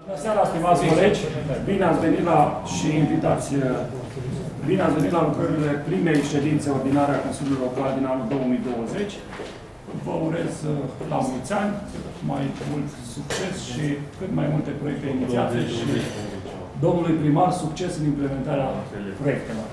Bună seara, stimați colegi! Bine ați venit la și invitați, bine ați venit la lucrările primei ședințe ordinare a Consiliului Local din anul 2020. Vă urez la mulți ani, mai mult succes și cât mai multe proiecte inițiate și domnului primar succes în implementarea proiectelor.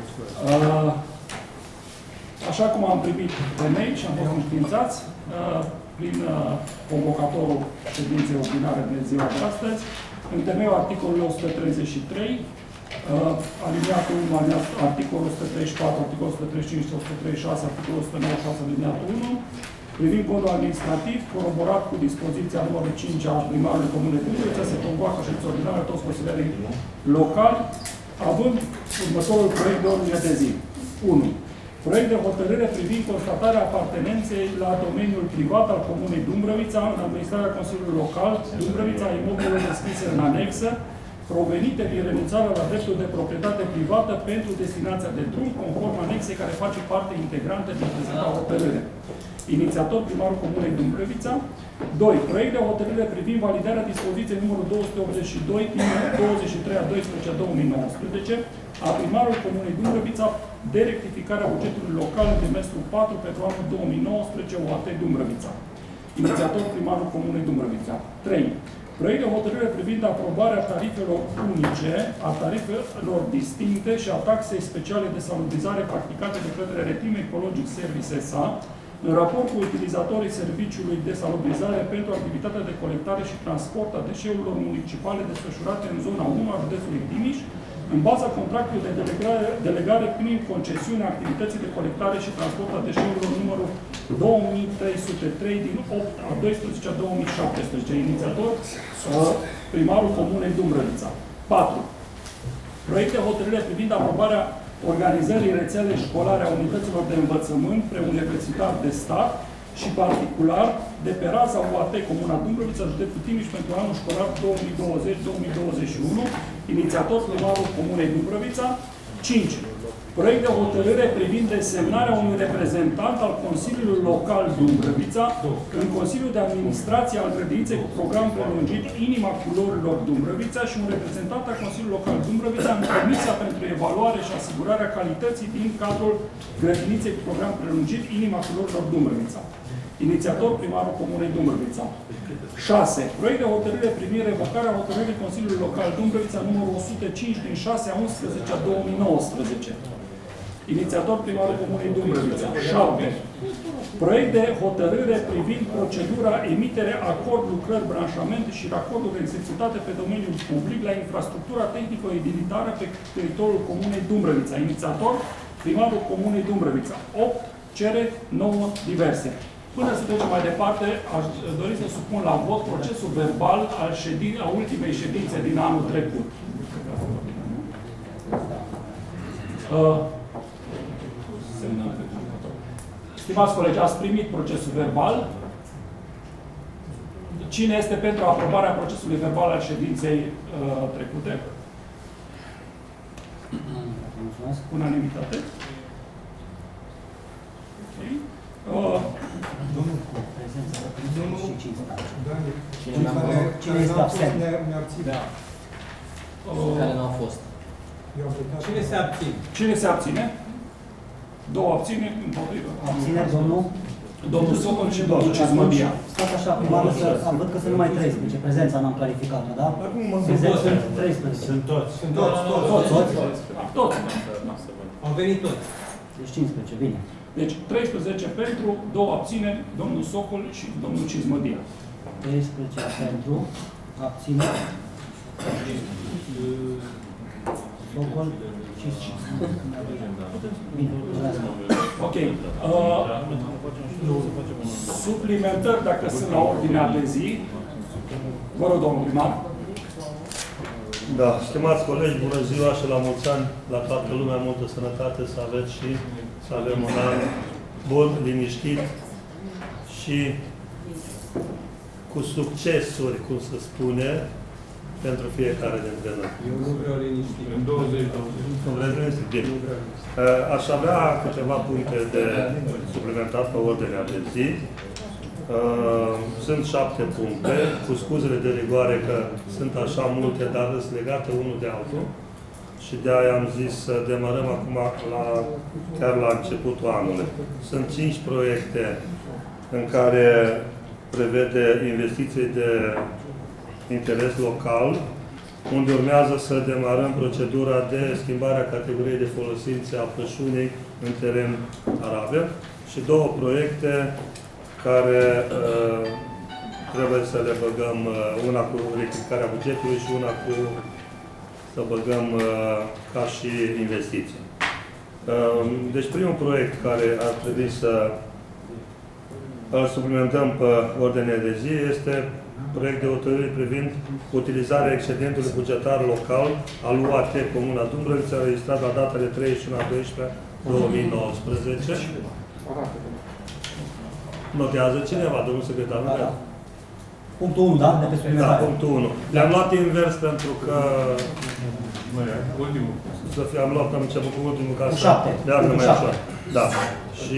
Așa cum am primit pe mail și am fost înștiințați, prin convocatorul ședinței ordinare de ziua de astăzi, în temeiul articolului 133, aliniatul 1, articolul 134, articolul 135, 136, articolul 196, aliniatul 1, privind codul administrativ, coroborat cu dispoziția numărul 5 a primarului Comunei Dâmbovița, se convoacă ședința ordinară toți consilierii locali, având următorul proiect de ordine de zi. 1. Proiect de hotărâre privind constatarea apartenenței la domeniul privat al Comunei Dumbrăvița în administrarea Consiliului Local Dumbrăvița a imobilelor descrise în anexă, provenite din renunțarea la dreptul de proprietate privată pentru destinația de drum, conform anexei care face parte integrantă din prezenta hotărâre. Inițiator primarul Comunei Dumbrăvița. 2. Proiect de hotărâre privind validarea dispoziției numărul 282 din 23/12/2019 a primarului Comunei Dumbrăvița de rectificarea bugetului local în trimestrul 4 pentru anul 2019 OAT Dumbrăvița. Inițiator primarul Comunei Dumbrăvița. 3. Proiect de hotărâre privind aprobarea tarifelor unice, a tarifelor distincte și a taxei speciale de salubrizare practicate de către Retim Ecologic Service S.A. în raport cu utilizatorii serviciului de salubrizare pentru activitatea de colectare și transport a deșeurilor municipale desfășurate în zona 1 a județului Timiș, în baza contractului de delegare prin concesiunea activității de colectare și transport a deșeurilor numărul 2303 din 8 a 12 a 2017. Inițiator, primarul Comunei Dumbrăvița. 4. Proiect de hotărâre privind aprobarea organizării rețele școlare a unităților de învățământ preuniversitar de stat și particular de pe raza UAT Comuna Dumbrăvița, județul Timiș pentru anul școlar 2020-2021, inițiator primarul Comunei Dumbrăvița. 5. Proiect de hotărâre privind desemnarea unui reprezentant al Consiliului Local Dumbrăvița în Consiliul de Administrație al grădiniței cu program prelungit Inima Culorilor Dumbrăvița și un reprezentant al Consiliului Local Dumbrăvița în Comisia pentru Evaluare și Asigurarea Calității din cadrul grădiniței cu program prelungit Inima Culorilor Dumbrăvița. Inițiator primarul Comunei Dumbrăvița. 6. Proiect de hotărâre privind revocarea hotărârii Consiliului Local Dumbrăvița numărul 105 din 6 a 11 a 2019. Inițiator primarul Comunei Dumbrăvița. 7. Proiect de hotărâre privind procedura emitere acord lucrări branșament și racorduri executate pe domeniul public la infrastructura tehnico-edilitară pe teritoriul Comunei Dumbrăvița. Inițiator primarul Comunei Dumbrăvița. 8. Cere 9 diverse. Până să trecem mai departe, aș dori să supun la vot procesul verbal a ultimei ședințe din anul trecut. Stimați colegi, ați primit procesul verbal. Cine este pentru aprobarea procesului verbal al ședinței trecute? Unanimitate. Okay. Cine este absent? Care nu au fost. Cine se abține? Cine se abține? 2 abțineri împotrivă. Abține domnul? Domnul Socol și domnul Cizmădia. Stați așa, primarul, văd că sunt numai 13. Prezența n-am clarificat-o, da? Sunt 13. Sunt toți. Sunt toți? Toți. Au venit toți. Deci 15, bine. Deci 13 pentru, 2 abțineri, domnul Socol și domnul Cizmădia. 13 pentru, abține. Socol și bine, ok. Suplimentări, dacă sunt la ordinea de zi. Vă rog, domnul primar. Da, stimați colegi, bună ziua și la mulți ani, la toată lumea, multă sănătate, să aveți și să avem un an bun, liniștit și cu succesuri, cum se spune, pentru fiecare dintre noi. Eu nu vreau liniștit. În 2020. Nu vreți liniștit? Bine. Aș avea câteva puncte de suplimentat pe ordinea de zi. Sunt 7 puncte, cu scuzele de rigoare că sunt așa multe, dar sunt legate unul de altul. Și de aia am zis să demarăm acum chiar la începutul anului. Sunt 5 proiecte în care prevede investiții de interes local, unde urmează să demarăm procedura de schimbare a categoriei de folosințe a pășunii în teren arabe și 2 proiecte care trebuie să le băgăm, una cu rectificarea bugetului și una cu să băgăm ca și investiții. Deci primul proiect care ar trebui să îl suplimentăm pe ordinea de zi este proiect de hotărâre privind utilizarea excedentului bugetar local al UAT Comuna Dumbrăvița, înregistrat la data de 31/12/2019. Notează cineva, domnul secretar? Da. Punctul 1, da? De pe suplimentare. Da, punctul 1. Le-am luat invers pentru că... Ultimul. Să fie, am început cu ultimul ca cu să... 7. De asta mai așa. Da. Și...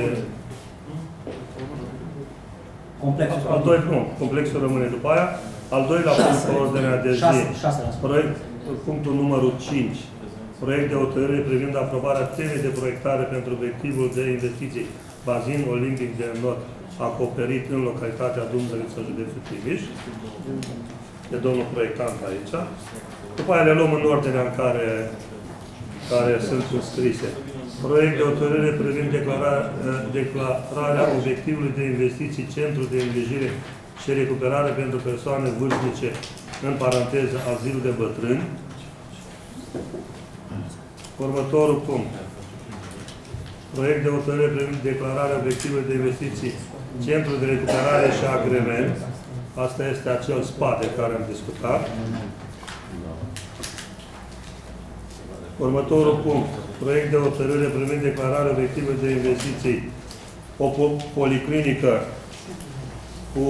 Complexul rămâne după aia. Al doilea punct pe ordinea de zi. 6. Proiect, punctul numărul 5. Proiect de hotărâre privind aprobarea temei de proiectare pentru obiectivul de investiții bazin olimpic de not acoperit în localitatea Dumbrăvița, județul Timiș. De domnul proiectant aici. După aia le luăm în ordinea în care sunt înscrise. Proiect de hotărâre privind declararea obiectivului de investiții Centru de Îngrijire și Recuperare pentru persoane vârstnice, în paranteză, azil de bătrâni. Următorul punct. Proiect de hotărâre privind declararea obiectivului de investiții Centru de Recuperare și Agrement. Asta este acel SPA de care am discutat. Următorul punct. Proiect de hotărâre privind declararea obiectivului de investiții. O policlinică cu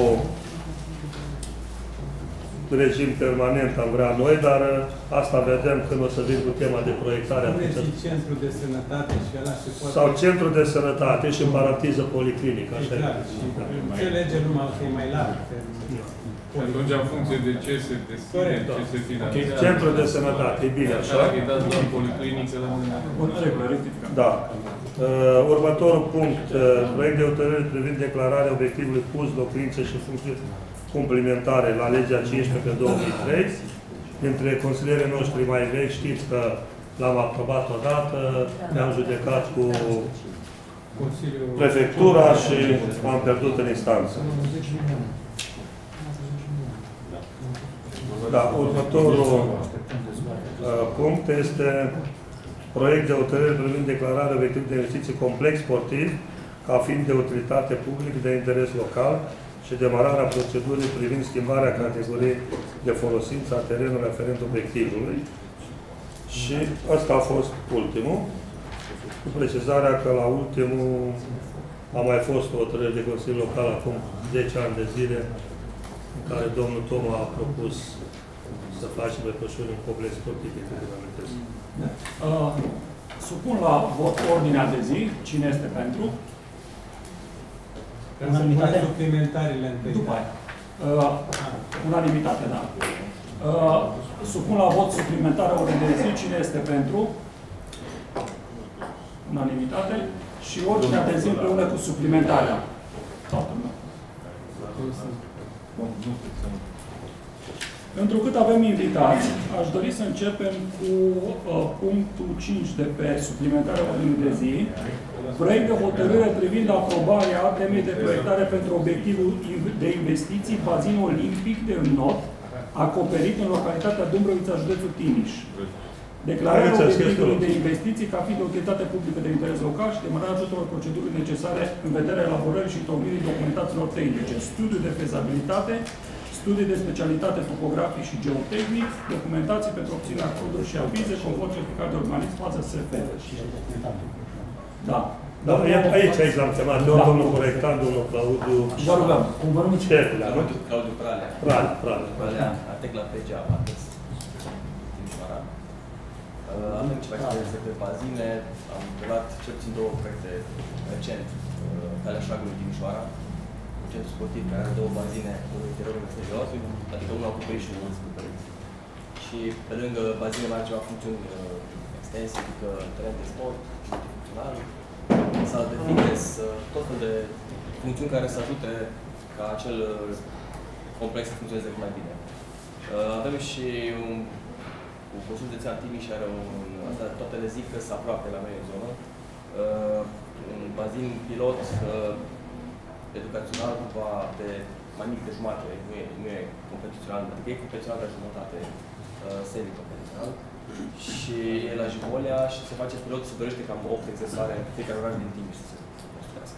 regim permanent am vrea noi, dar asta vedem când o să vin cu tema de proiectare. Centru de sănătate și ăla se poate... Sau centru de sănătate și în paranteză policlinică. Așa ce lege numai că e mai larg. Atunci, în funcție de ce se descrie, ce se finanțează. Centru de sănătate, e bine așa. Dacă îi dați doar policliniță la mână. Bună regulă, rectificăm. Da. Următorul punct. Proiect de hotărâre privind declararea obiectivului pus, locuințe și funcții complementare la legea 15/2003. Dintre consilierii noștri mai vechi, știți că l-am aprobat odată, ne-am judecat cu prefectura și am pierdut în instanță. Da, următorul punct este proiect de hotărâre privind declararea obiectivului de investiții complex sportiv ca fiind de utilitate publică de interes local și demararea procedurii privind schimbarea categoriei de folosință a terenului aferent obiectivului. Și ăsta a fost ultimul, cu precizarea că la ultimul a mai fost o hotărâre de Consiliu Local acum 10 ani de zile, în care domnul Toma a propus să facem pe pășuri un complex sportiv, de câte vă amintesc. Supun la vot ordinea de zi. Cine este pentru? Unanimitate? Suplimentariile întâi. După aia. Unanimitate, da. Supun la vot suplimentarea ordinea de zi. Cine este pentru? Unanimitate. Și ordinea de zi împreună cu suplimentarea. Toată lumea. Întrucât avem invitați, aș dori să începem cu punctul 5 de pe suplimentarea ordinii de zi. Proiect de hotărâre privind aprobarea temei de proiectare pentru obiectivul de investiții bazin olimpic de not, acoperit în localitatea Dumbrăvița, județul Timiș. Declararea obiectivului de investiții ca fiind de utilitate publică de interes local și demararea tuturor procedurii necesare în vederea elaborării și întocmirii documentațiilor tehnice, studiu de fezabilitate, studii de specialitate topografic și geotehnic, documentații pentru obținerea coduri și avize, conform certificat de urbanism, fază SF. Da. Da, aici l-am chemat. Domnul proiectant, domnul Claudiu. Vă rugăm, cum vă numiți? Claudiu Pralea. Pralea. Artec la PGA, Timișoara. Avem ceva experiențe pe bazine. Am luat cel puțin 2 proiecte recent. Calea Șagului Timișoara. un centru sportiv care are două bazine, unul interior, unul exterior, adică unul acoperiș și unul descoperit. Și pe lângă bazine mai are ceva funcțiuni extense, adică teren de sport, multifuncțional, sală de fitness, tot fel de funcțiuni care să ajute ca acel complex să funcționeze cât mai bine. Avem și un consult de țean Timiș are toate le zic că sunt aproape la noi în zonă. Un bazin pilot educațional cumva de mai mic de jumătate, nu e competițional, adică e competițional de jumătate, semi-competițional. Și e la Jibolia și se face pilot, se dorește cam 8 exersare în fiecare oraș din Timiș să se construiască.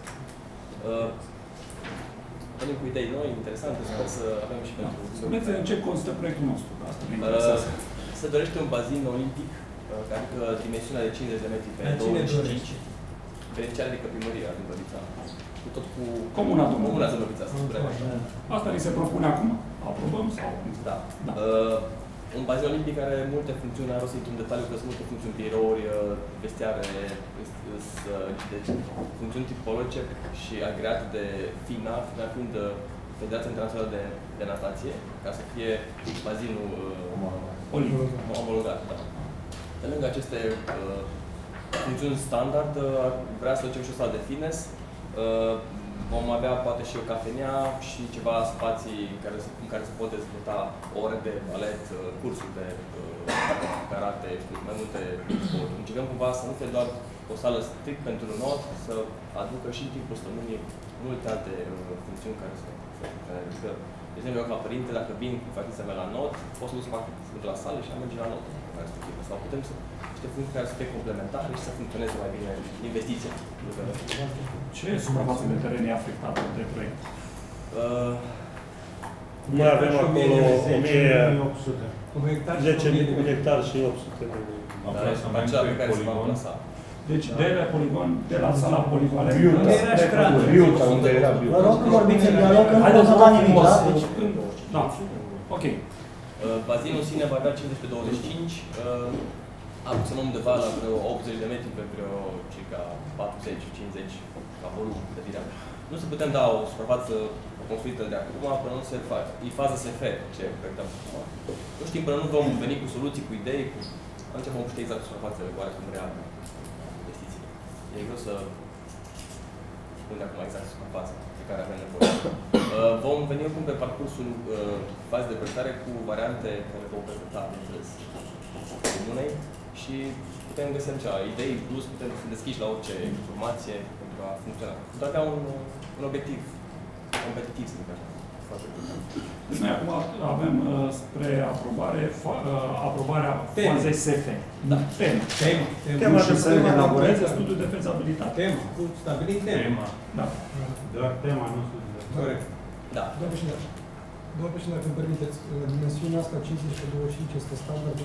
Venim cu idei noi, interesante, sper să avem și pentru... Spuneți în ce constă proiectul nostru, că asta mă interesează. Se dorește un bazin olimpic, adică dimensiunea de 50 de metri pe 25. Beneficiare de primăria din Dâmbrăvița. Tot cu Comuna Dâmbrăvița. Asta ni se propune acum. Aprobăm sau? Da. Un bazin olimpic are multe funcțiuni, are o să intru în detaliu, că sunt multe funcțiuni, birouri, vestiare, deci funcțiuni tipologice și agreate de FINA, FINA fiind Federația Internațională de Natație, ca să fie bazinul omologat. Da. Pe lângă aceste funcțiuni standard, vrea să ducem și o sală de fitness. Vom avea poate și o cafenea și ceva spații în care se pot dezvolta ore de balet, cursuri de karate, mai multe sporturi. Încercăm cumva să nu fie doar o sală strict pentru not, să aducă și în timpul săptămânii multe alte funcțiuni care să funcționeze. De exemplu, eu ca părinte, dacă vin cu fetița mea la not, pot să duc la sală și am merge la not. Sau putem să niște funcții care să fie complementare și să funcționeze mai bine investiția. Ce suprafață de teren e afectată de proiect? Noi avem acolo 1800. Un hectar și 800 de Deci de la poligon, de la sala poligonă. Vă rog că vorbiți în dialog, că nu pot să da nimic, da? Da. Ok. Bazinul în sine va avea 50 pe 25, aproximativ undeva la vreo 80 de metri pe vreo circa 40-50 ca volum de viram. Nu se putem da o suprafață construită de acum până nu se face. E faza SF, ce proiectăm acum. Nu știm până nu vom veni cu soluții, cu idei, atunci vom ști exact suprafața oarecum reală investițiile. E greu să spun de acum exact suprafața pe care avem nevoie. Vom veni acum pe parcursul fazei de proiectare cu variante care vom prezenta, bineînțeles, comunei și putem găsi ceva idei, plus putem să deschiși la orice informație pentru a funcționa. Pentru a avea un obiectiv competitiv, să zic așa. Noi acum avem spre aprobarea fazei SF. Da. Tema de să elaboreze studiul de fezabilitate. Tema. Stabilit tema. Da. Doar tema, nu studiul. Corect. Da. Doamne președinte, dacă îmi permiteți, dimensiunea asta 50 pe 25 este standard?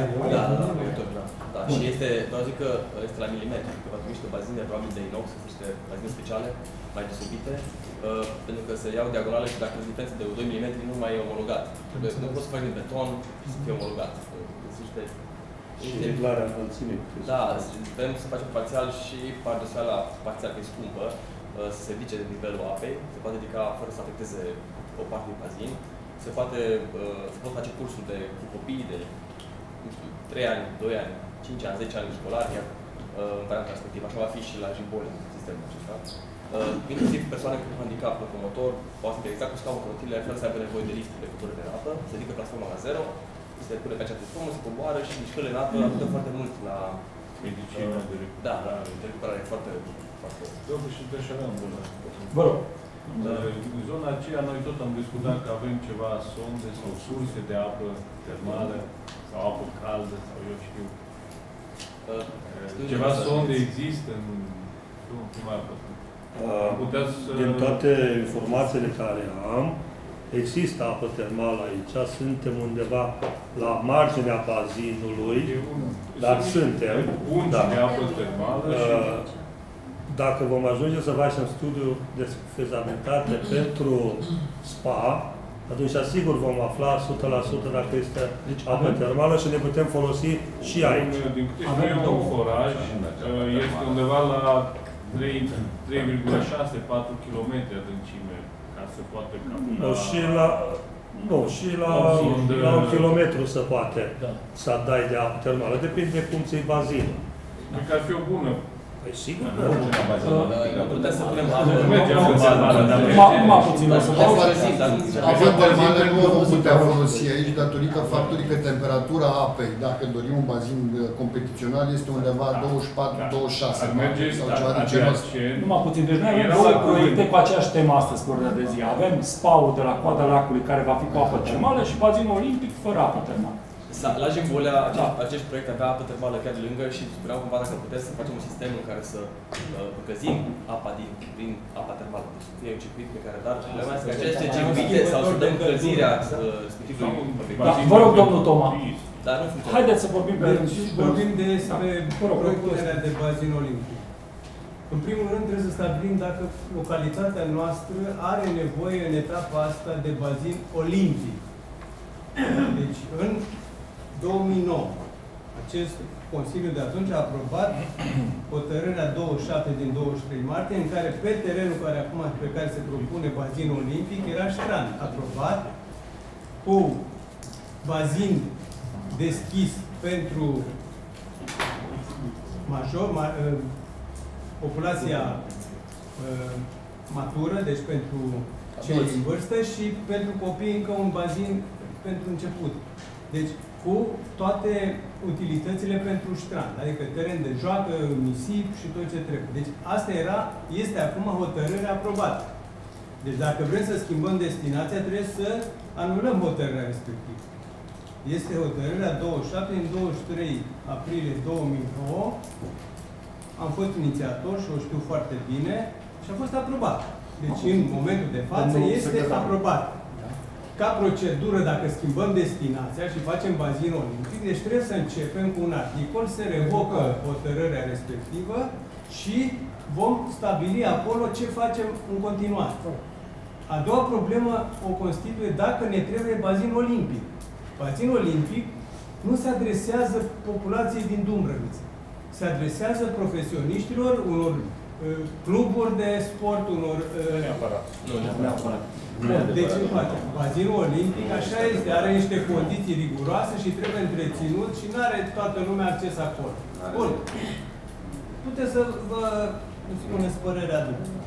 Da. Și este, doar zic că este la milimetri, că va trebui niște bazine probabil de inox, niște bazine speciale, mai deosebite, pentru că se iau diagonale și dacă sunt diferențe de 2 mm nu mai e omologat. Nu poți să faci din beton și să fie omologat. Și reglarea înălțimii. Da, vrem să facem parțial și parțiala parțial că e scumpă, să se ridice nivelul apei, se poate ridica fără să afecteze o parte din bazin. Se pot face cursuri cu copii de, nu știu, 3 ani, 2 ani, 5 ani, 10 ani școlari, iar în varianta respectivă. Așa va fi și la Jibolia, sistemul acesta. Inclusiv persoane cu handicap locomotor, poate să fie exact cu scaunul rotile, fără să aibă nevoie de lift de cătură de apă, se ridică platforma la 0, se pune pe acea platformă, se coboară și mișcările în apă ajută foarte mult la medicină de recuperare. de recuperare foarte. Trebuie și deșeram bună. Vă rog. În zona aceea noi tot am discutat că avem ceva sonde sau surse de apă termală sau apă caldă sau eu știu. Ceva sonde există în primar. Din toate informațiile care am, există apă termală aici, suntem undeva la marginea bazinului, dar suntem. Pungi de apă termală și... Dacă vom ajunge să facem studiu de fezabilitate pentru SPA, atunci sigur vom afla 100% dacă este apă termală și ne putem folosi și aici. Din câte știu eu, un foraj este undeva la 3,6-4 km adâncime Ca să poată Nu, și la 1 kilometru se poate să dai de apă termală. Depinde cum ți-i bazinul. Cred că ar fi o bună. Păi sigur. Putem să punem Numai puțin, o să vă Apa termală nu o vom putea folosi aici datorită faptului că temperatura apei, dacă dorim un bazin competițional, este undeva 24-26 sau ceva de genul ăsta. Numai puțin. Deci noi avem două proiecte cu aceeași temă astăzi pe ordinea de zi. Avem spa-ul de la coada lacului care va fi cu apă termală și bazinul olimpic fără apă termală. La Jimbolea, acest proiect avea apă termală chiar lângă și vreau cumva dacă puteți să facem un sistem în care să încălzim apa prin apa termală. Deci să fie un circuit pe care, dar problema este că aceste circuite sau să dăm încălzirea respectivului. Vă rog, domnul Toma. Dar nu funcționează. Haideți să vorbim pe rând. Vorbim despre propunerea de bazin olimpic. În primul rând trebuie să stabilim dacă localitatea noastră are nevoie în etapa asta de bazin olimpic. Deci, în 2009, acest Consiliu de atunci a aprobat hotărârea 27 din 23 martie, în care pe terenul pe care se propune bazinul olimpic era Ștran, aprobat cu bazin deschis pentru populația matură, deci pentru cei în vârstă și pentru copii încă un bazin pentru început. Deci, cu toate utilitățile pentru strand, adică teren de joacă, nisip și tot ce trebuie. Deci, asta este acum hotărârea aprobată. Deci, dacă vrem să schimbăm destinația, trebuie să anulăm hotărârea respectivă. Este hotărârea 27 din 23 aprilie 2009. Am fost inițiator și o știu foarte bine și a fost aprobat. Deci, în momentul de față, este aprobat. Ca procedură, dacă schimbăm destinația și facem bazin olimpic, deci trebuie să începem cu un articol, se revocă hotărârea respectivă și vom stabili acolo ce facem în continuare. A doua problemă o constituie dacă ne trebuie bazin olimpic. Bazin olimpic nu se adresează populației din Dumbrăvița. Se adresează profesioniștilor, unor cluburi de sport, unor... Neapărat. Deci, bazinul olimpic, așa este, are niște condiții riguroase și trebuie întreținut și nu are toată lumea acces acolo. Bun. Puteți să vă spuneți părerea dumneavoastră.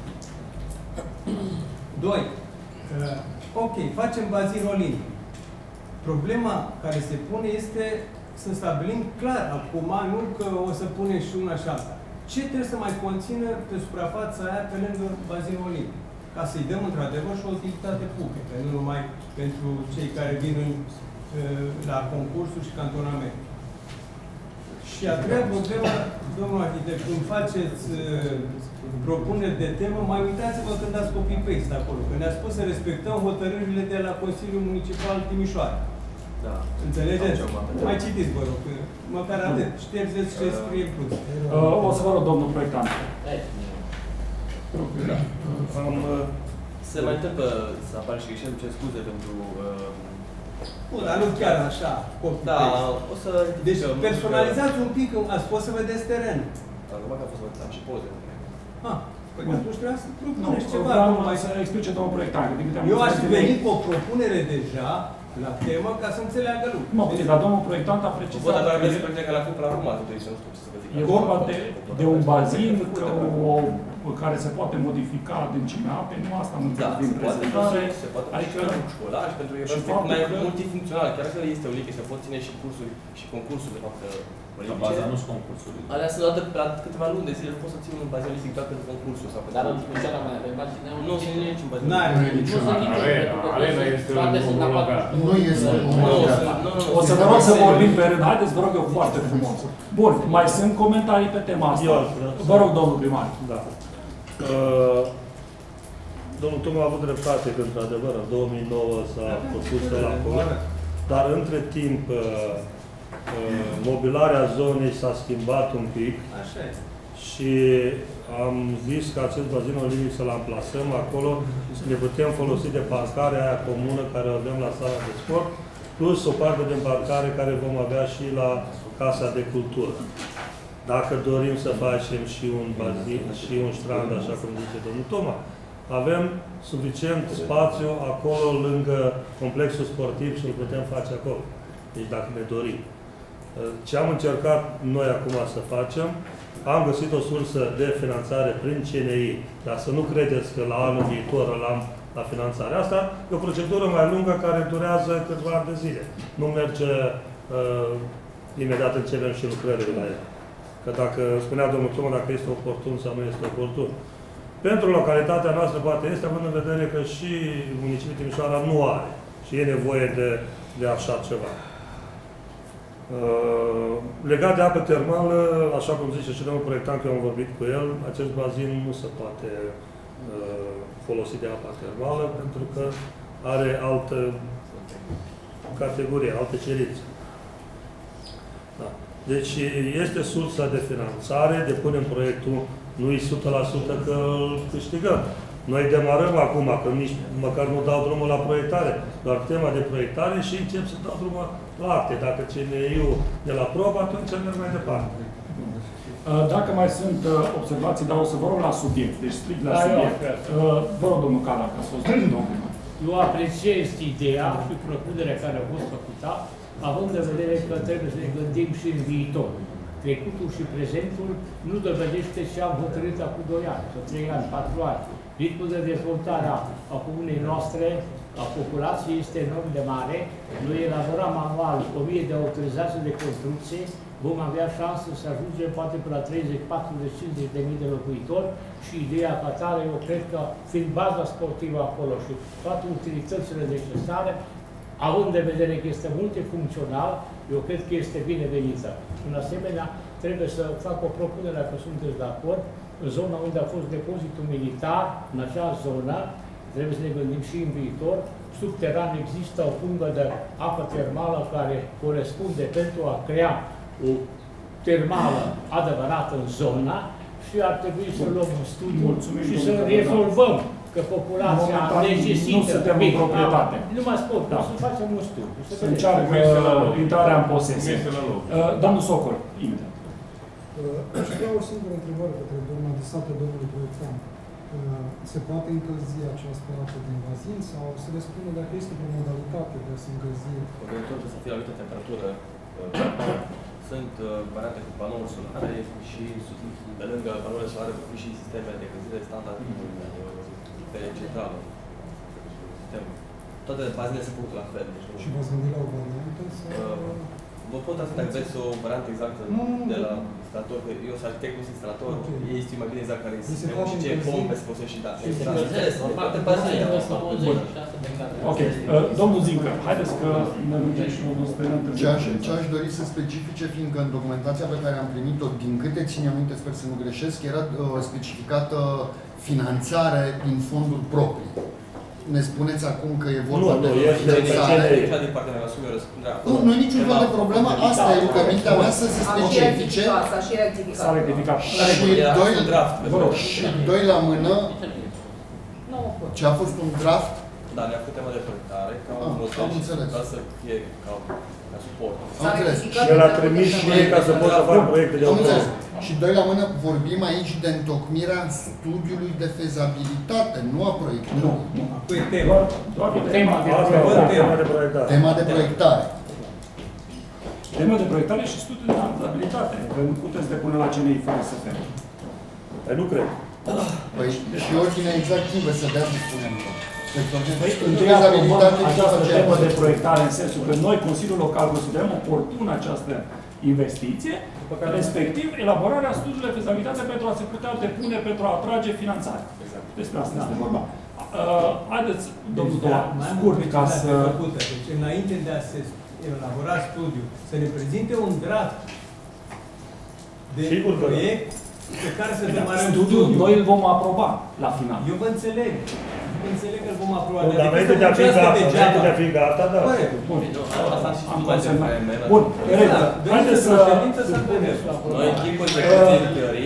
2. Ok, facem bazin olimpic. Problema care se pune este să stabilim clar acum, nu că o să punem și una și alta. Ce trebuie să mai conțină pe suprafața aia pe lângă bazinul olimpic? Ca să-i dăm într-adevăr și o utilitate publică, nu numai pentru cei care vin la concursuri și cantonamente. Și a treia problemă, domnul arhitect, când faceți propuneri de temă, mai uitați-vă când dați copy-paste acolo, că ne-a spus să respectăm hotărârile de la Consiliul Municipal Timișoara. Da. Înțelegeți? Mai citiți, vă rog, măcar atât. Ștergeți ce scrie plus. O să vă rog, domnul proiectant. Se mai întâmplă să apară și greșeli, ce scuze pentru... Bun, dar nu chiar așa, da, o să... Deci personalizați un pic, ați fost să vedeți terenul. Dar numai că a fost să am și poze. Păi atunci trebuia să propuneți ceva. Vreau să explice domnul proiectant. Eu aș venit cu o propunere deja la temă ca să înțeleagă lucruri. Mă puțin, dar domnul proiectant a precizat... Bă, dar doar vreți să plece că la făcut la urmat, să nu știu ce să vă zic. E vorba de un bazin care se poate modifica adâncimea apei, nu asta am înțeles din prezentare. Se poate adică școlar și pentru că mai multifuncțional, chiar că este o lichă, se pot ține și cursuri și concursuri, de fapt, la baza nu sunt concursuri. Alea sunt date la câteva luni de zile, nu poți să ții un bazin olimpic doar pentru concursul sau pentru... Dar în Timișoara mai avem bazine? Nu sunt niciun bazin. N-are niciun. Arena este omologat. Nu este omologat. O să vă rog să vorbim pe rând. Haideți, vă rog eu foarte frumos. Bun, mai sunt comentarii pe tema asta. Vă rog, domnul primar. Da. Domnul Toma a avut dreptate că, într-adevăr, în 2009 s-a propus la acolo, dar între timp mobilarea zonei s-a schimbat un pic. Așa e. Și am zis că acest bazin olimpic să-l amplasăm acolo, să ne putem folosi de parcarea aia comună care o avem la sala de sport, plus o parte de parcare care vom avea și la Casa de Cultură. Dacă dorim să facem și un bazin, și un strand, așa cum zice domnul Toma, Avem suficient spațiu acolo lângă complexul sportiv și îl putem face acolo. Deci dacă ne dorim. Ce am încercat noi acum să facem, am găsit o sursă de finanțare prin CNI, dar să nu credeți că la anul viitor l-am la finanțarea asta, e o procedură mai lungă care durează câțiva ani de zile. Nu merge imediat începem și lucrările la el. Că dacă spunea domnul Toma, dacă este oportun sau nu este oportun. Pentru localitatea noastră poate este, având în vedere că și municipiul Timișoara nu are și e nevoie de așa ceva. Legat de apă termală, așa cum zice și domnul proiectant, că am vorbit cu el, acest bazin nu se poate folosi de apă termală pentru că are altă categorie, alte cerințe. Da. Deci este sursa de finanțare, depunem proiectul, nu e 100% că îl câștigăm. Noi demarăm acum, că nici măcar nu dau drumul la proiectare, doar tema de proiectare și încep să dau drumul la acte. Dacă CNI-ul de la probă, atunci merg mai departe. Dacă mai sunt observații, dar o să vă rog la subiect, deci strict la subiect. Vă rog, domnul Cala, ca să o spun, domnul. Eu apreciez ideea și propunerea care a fost făcută, având în vedere că trebuie să ne gândim și în viitor. Trecutul și prezentul nu dovedește ce am hotărât acum 2 ani, sau 3 ani, 4 ani. Ritmul de dezvoltare a comunei noastre, a populației, este enorm de mare. Noi elaborăm anual 1000 de autorizații de construcție, vom avea șanse să ajungem poate până la 30, 40, 50 de mii de locuitori și ideea ca tare, eu cred că fiind baza sportivă acolo și toate utilitățile necesare, având de vedere că este multifuncțional, eu cred că este binevenită. În asemenea, trebuie să fac o propunere, dacă sunteți de acord, în zona unde a fost depozitul militar, în acea zonă, trebuie să ne gândim și în viitor, subteran există o pungă de apă termală care corespunde pentru a crea o termală adevărată în zona și ar trebui să luăm un studiu și să rezolvăm că populația necesită... Nu suntem în proprietate. Nu mă spun, să facem un studiu. Să încearcă intrarea în posesie. Domnul Socol, imediat. Aș vrea o singură întrebare către domnul adresată domnului proiectant. Se poate încălzi această apă din bazin sau se le spune dacă este o modalitate de a se încălzi? Trebuie să fie la anumită temperatură. Sunt variante cu panouri solare și pe lângă panourile solare vor fi și sisteme de încălzire standard pe centrală. Toate bazinele se făcut la fel. Și v-ați gândit la o variantă? Vă pot da dacă vreți o variantă exactă de la instalator, că eu sunt arhitect, nu sunt instalator, ei știu mai bine exact care este sistemul și ce pompe se folosește și da. Ok. Domnul Zincă, haideți că ne rugăm și o spre întâlnire. Ce aș dori să specifice, fiindcă în documentația pe care am primit-o, din câte țin eu minte, sper să nu greșesc, era specificată finanțare din fonduri proprii. Ne spuneți acum că e vorba de finanțare. Nu e niciun fel de problemă. Asta e rugămintea mea să se specifice. S-a rectificat. Și doi la mână. Ce a fost un draft? Da, ne-a făcut tema de proiectare, am înțeles. Ca să fie ca suport. Am înțeles. Și el a trimis și ei ca să poată să facă proiecte de autor. Și doi la mână, vorbim aici de întocmirea studiului de fezabilitate, nu a proiectului. Nu. Doar tema de proiectare. Tema de proiectare. Tema de proiectare și studiul de fezabilitate. Că nu puteți depune la CNI fără să fie. Păi nu cred. Păi și ordinea exactivă să dea să spunem. Întâi aprobăm această temă de proiectare în sensul că noi, Consiliul Local, considerăm oportună această investiție, respectiv elaborarea studiului de fezabilitate pentru a se putea depune, pentru a atrage finanțare. Despre asta este vorba. Haideți, domnul Toa, scurt, ca să... Deci, înainte de a se elabora studiul, să ne prezinte un draft de proiect pe care să demarăm studiul. Noi îl vom aproba la final. Eu vă înțeleg. Înțeleg că îl vom aproba. Dar înainte de a fi gata, da. Bun. Bun, haideți să... Noi echipul de teorii,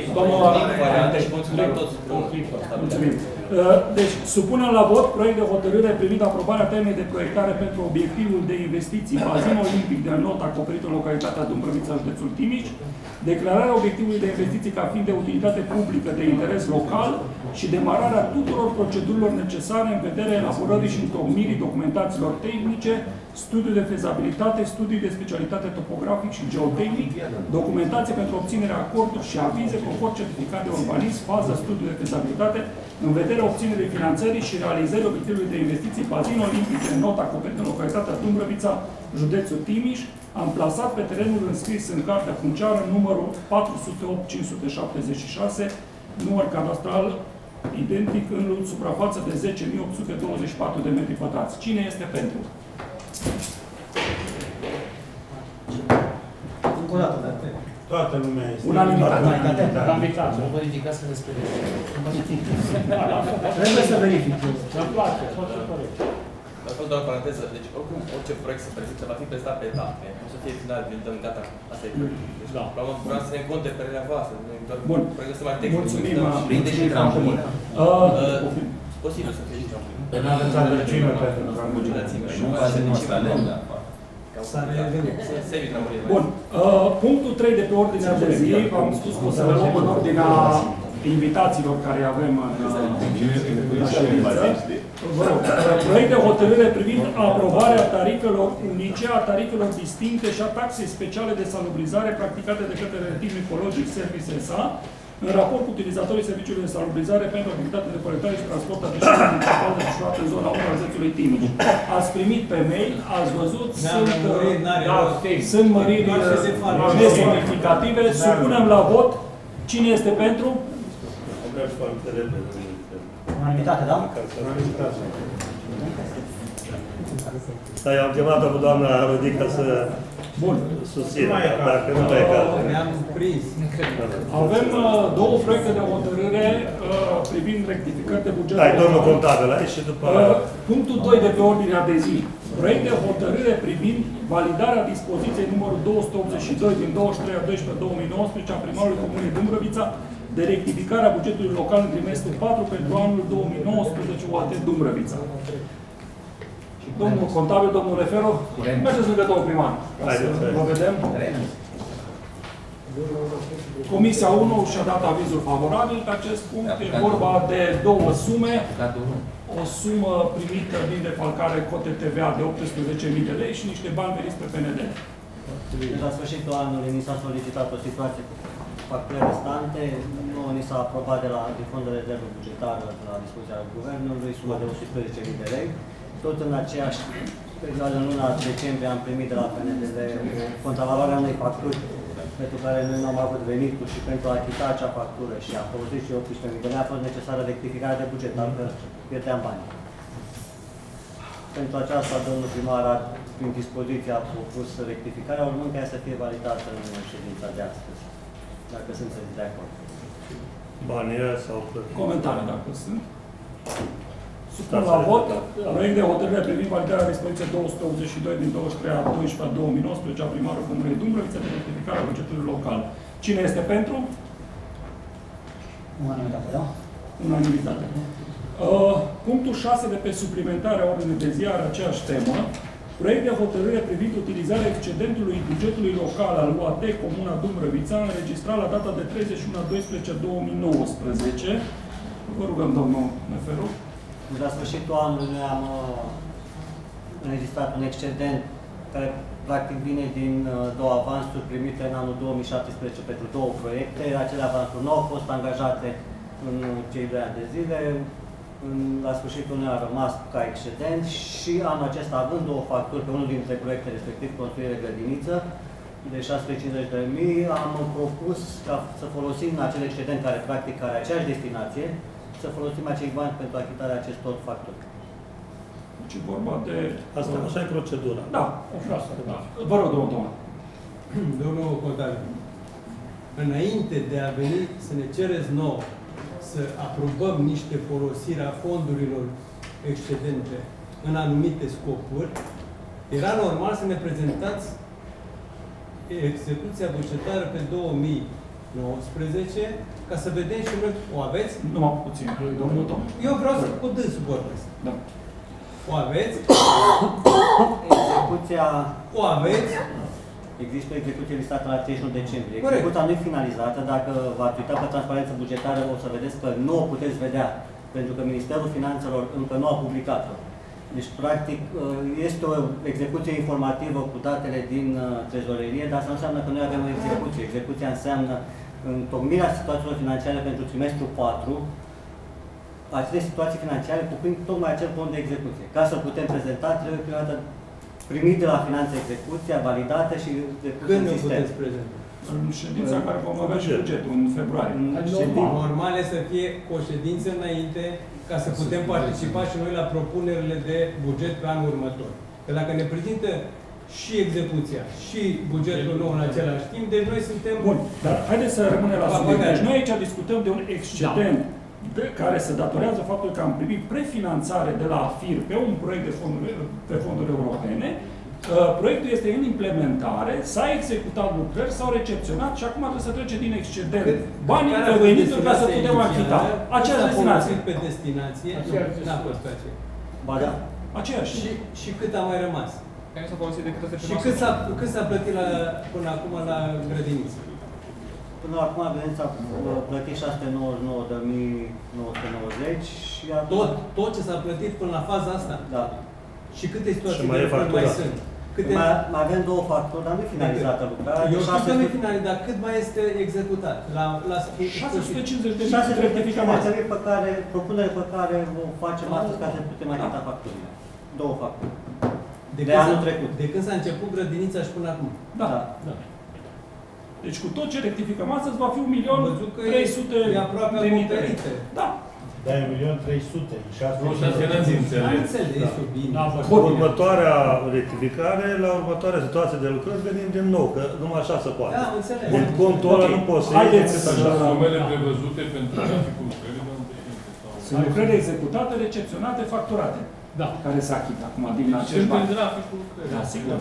mulțumim. Deci, supunem la vot proiect de hotărâre privind aprobarea temei de proiectare pentru obiectivul de investiții bazin olimpic de înot acoperit în localitatea Dumbrăvița, județul Timiș, declararea obiectivului de investiții ca fiind de utilitate publică de interes local și demararea tuturor procedurilor necesare în vederea elaborării și întocmirii documentațiilor tehnice, studiu de fezabilitate, studiu de specialitate topografic și geotehnic, documentație pentru obținerea acorduri și avize conform certificat de urbanism, faza studiu de fezabilitate, în vederea obținerii finanțării și realizării obiectivului de investiții bazin olimpic în nota acoperită în localitatea Dumbrăvița, județul Timiș, amplasat pe terenul înscris în cartea funciară numărul 408-576, număr cadastral identic în suprafață de 10.824 de metri pătrați. Cine este pentru? Încă o dată, Toată lumea este. Unanimitate. Nu vă ridicați să ne speriți. trebuie să verific. Îmi place, foarte corect. Dar fost doar o paranteză, deci oricum orice proiect se prezintă va fi prezentat pe etape. Nu să fie final, îl dăm gata, asta e proiectul. Deci vreau să ne conte părerea voastră, noi doar pregăsim mai tehnic. Mulțumim, prinde și trampolină. Posibil să fie și trampolină. Pe n-aveți adâncime pentru trampolină. Și nu face nici talent. Bun. Punctul 3 de pe ordinea de zi, v-am spus că o să le luăm în ordinea invitațiilor care avem în ședință. Vă rog, proiect de hotărâre privind aprobarea tarifelor unice, a tarifelor distincte și a taxei speciale de salubrizare practicate de către Retim Ecologic Service S.A. în raport cu utilizatorii serviciului de salubrizare pentru activitate de colectare și transport a deșeurilor municipale desfășurate în zona 1 a județului Timiș. Ați primit pe mail, ați văzut, sunt măriri nesemnificative, supunem la vot. Cine este pentru? Unanimitate, da? Da, eu am chemat-o cu doamna Rodica să susțină, dacă nu mai e cazul. Ne-am prins. Avem două proiecte de hotărâre privind rectificări de buget. Hai, domnul contabil aici și după... Punctul 2 de pe ordinea de zi. Proiect de hotărâre privind validarea dispoziției numărul 282 din 23/12/2019 a primarului Comunei Dumbrăvița de rectificarea bugetului local în trimestrul 4 pentru anul 2019 UAT Dumbrăvița. Domnul contabil, domnul Refero, mergeți lângă domnul primar. Vă vedem. Comisia 1 și-a dat avizul favorabil pe acest punct. E vorba de două sume. O sumă primită din defalcare cote TVA de 18.000 de lei și niște bani veniți pe PND. La sfârșitul anului ni s-a solicitat o situație cu facturi restante. Nouă ni s-a aprobat din fond de rezervă bugetară la dispoziția Guvernului suma de 18.000 de lei. Tot în aceeași perioadă, în luna decembrie, am primit de la PNDL contravaloarea unei facturi pentru care noi nu am avut venituri și pentru a achita acea factură și a folosit și 18.000 de lei a fost necesară rectificarea de buget, altfel pierdeam bani. Pentru aceasta, domnul primar a, prin dispoziție, a propus rectificarea, urmând ca ea să fie validată în ședința de astăzi, dacă sunteți de acord. Banii sau plătiți? Comentarii, dacă sunt. Supun la vot, proiect de hotărâre privind validarea dispoziției 282 din 23/12/2019 a primarului Comunei Dumbrăvița de rectificare a bugetului local. Cine este pentru? Unanimitate, da? Unanimitate. Punctul 6 de pe suplimentarea ordinii de zi are aceeași temă. Proiect de hotărâre privind utilizarea excedentului bugetului local al UAT Comuna Dumbrăvița înregistrat la data de 31/12/2019. Vă rugăm, domnul Neferu. La sfârșitul anului noi am înregistrat un excedent care practic vine din două avansuri primite în anul 2017 pentru două proiecte. Acele avansuri nu au fost angajate în cei 2 ani de zile. La sfârșitul ne a rămas ca excedent și anul acesta, având două facturi pe unul dintre proiecte, respectiv construire grădiniță, de 650.000, am propus să folosim acel excedent care practic are aceeași destinație, să folosim acei bani pentru achitarea acestor facturi. Deci e vorba de... Asta așa e procedura. Da, da. Vă rog, domnul Toma. Domnul contabil, înainte de a veni să ne cereți nouă să aprobăm niște folosiri a fondurilor excedente în anumite scopuri, era normal să ne prezentați execuția bugetară pe 2019 ca să vedem și noi. O aveți? Numai puțin, domnul Tom. Eu vreau să cu dânsul vorbesc. Da. O aveți? Execuția... O aveți? Există o execuție listată la 31 decembrie. Corect. Execuția nu e finalizată. Dacă v-ați uitat pe transparență bugetară, o să vedeți că nu o puteți vedea, pentru că Ministerul Finanțelor încă nu a publicat-o. Deci, practic, este o execuție informativă cu datele din trezorerie, dar asta nu înseamnă că noi avem o execuție. Execuția înseamnă întocmirea situațiilor financiare pentru trimestrul 4, acele situații financiare cuprind tocmai acel fond de execuție. Ca să putem prezenta, trebuie prima dată primit de la finanțe execuția, validată și Când ne puteți prezenta? În ședința care vom avea și bugetul, în februarie. Normal e să fie cu o ședință înainte, ca să putem participa și noi la propunerile de buget pe anul următor. Că dacă ne prezintă și execuția și bugetul nou în același timp, deci noi suntem... Bun, dar haideți să rămânem la subiect. Deci noi aici discutăm de un excedent care se datorează faptul că am primit prefinanțare de la AFIR pe un proiect de fonduri europene. Proiectul este în implementare, s-a executat lucrări, s-au recepționat și acum trebuie să trece din excedent banii veniți ca să putem achita. Aceeași destinație. Pe destinație, n-a fost pe aceea. Ba da. Aceeași. Și cât a mai rămas? Care s-a folosit decât să Și cât s-a plătit până acum la grădiniță? Până acum, vedeți, a plătit 699.990 și tot ce s-a plătit până la faza asta? Da. Și câte situații mai sunt? Mai avem două facturi, dar nu e finalizată lucrarea. Eu știu că nu e finalizat, dar cât mai este executat? La 650 de propunere pe care o facem astăzi ca să putem achita facturile. Două facturi. De anul trecut. De când s-a început grădinița și până acum. Da. Deci cu tot ce rectificăm astăzi va fi 1.300.000 e aproape acoperită. Da. Da, 1.300.000. Nu știu, că n-ați înțeles. Următoarea rectificare, la următoarea situație de lucrări, venim din nou, că numai așa se poate. Da, înțeleg. Din contul ăla nu poți să iei decât așa. Sumele prevăzute pentru graficul lucrării, sunt lucrări executate, recepționate, facturate. Da. Care se achită acum din acești bani. graficul lucrării. Da, sigur.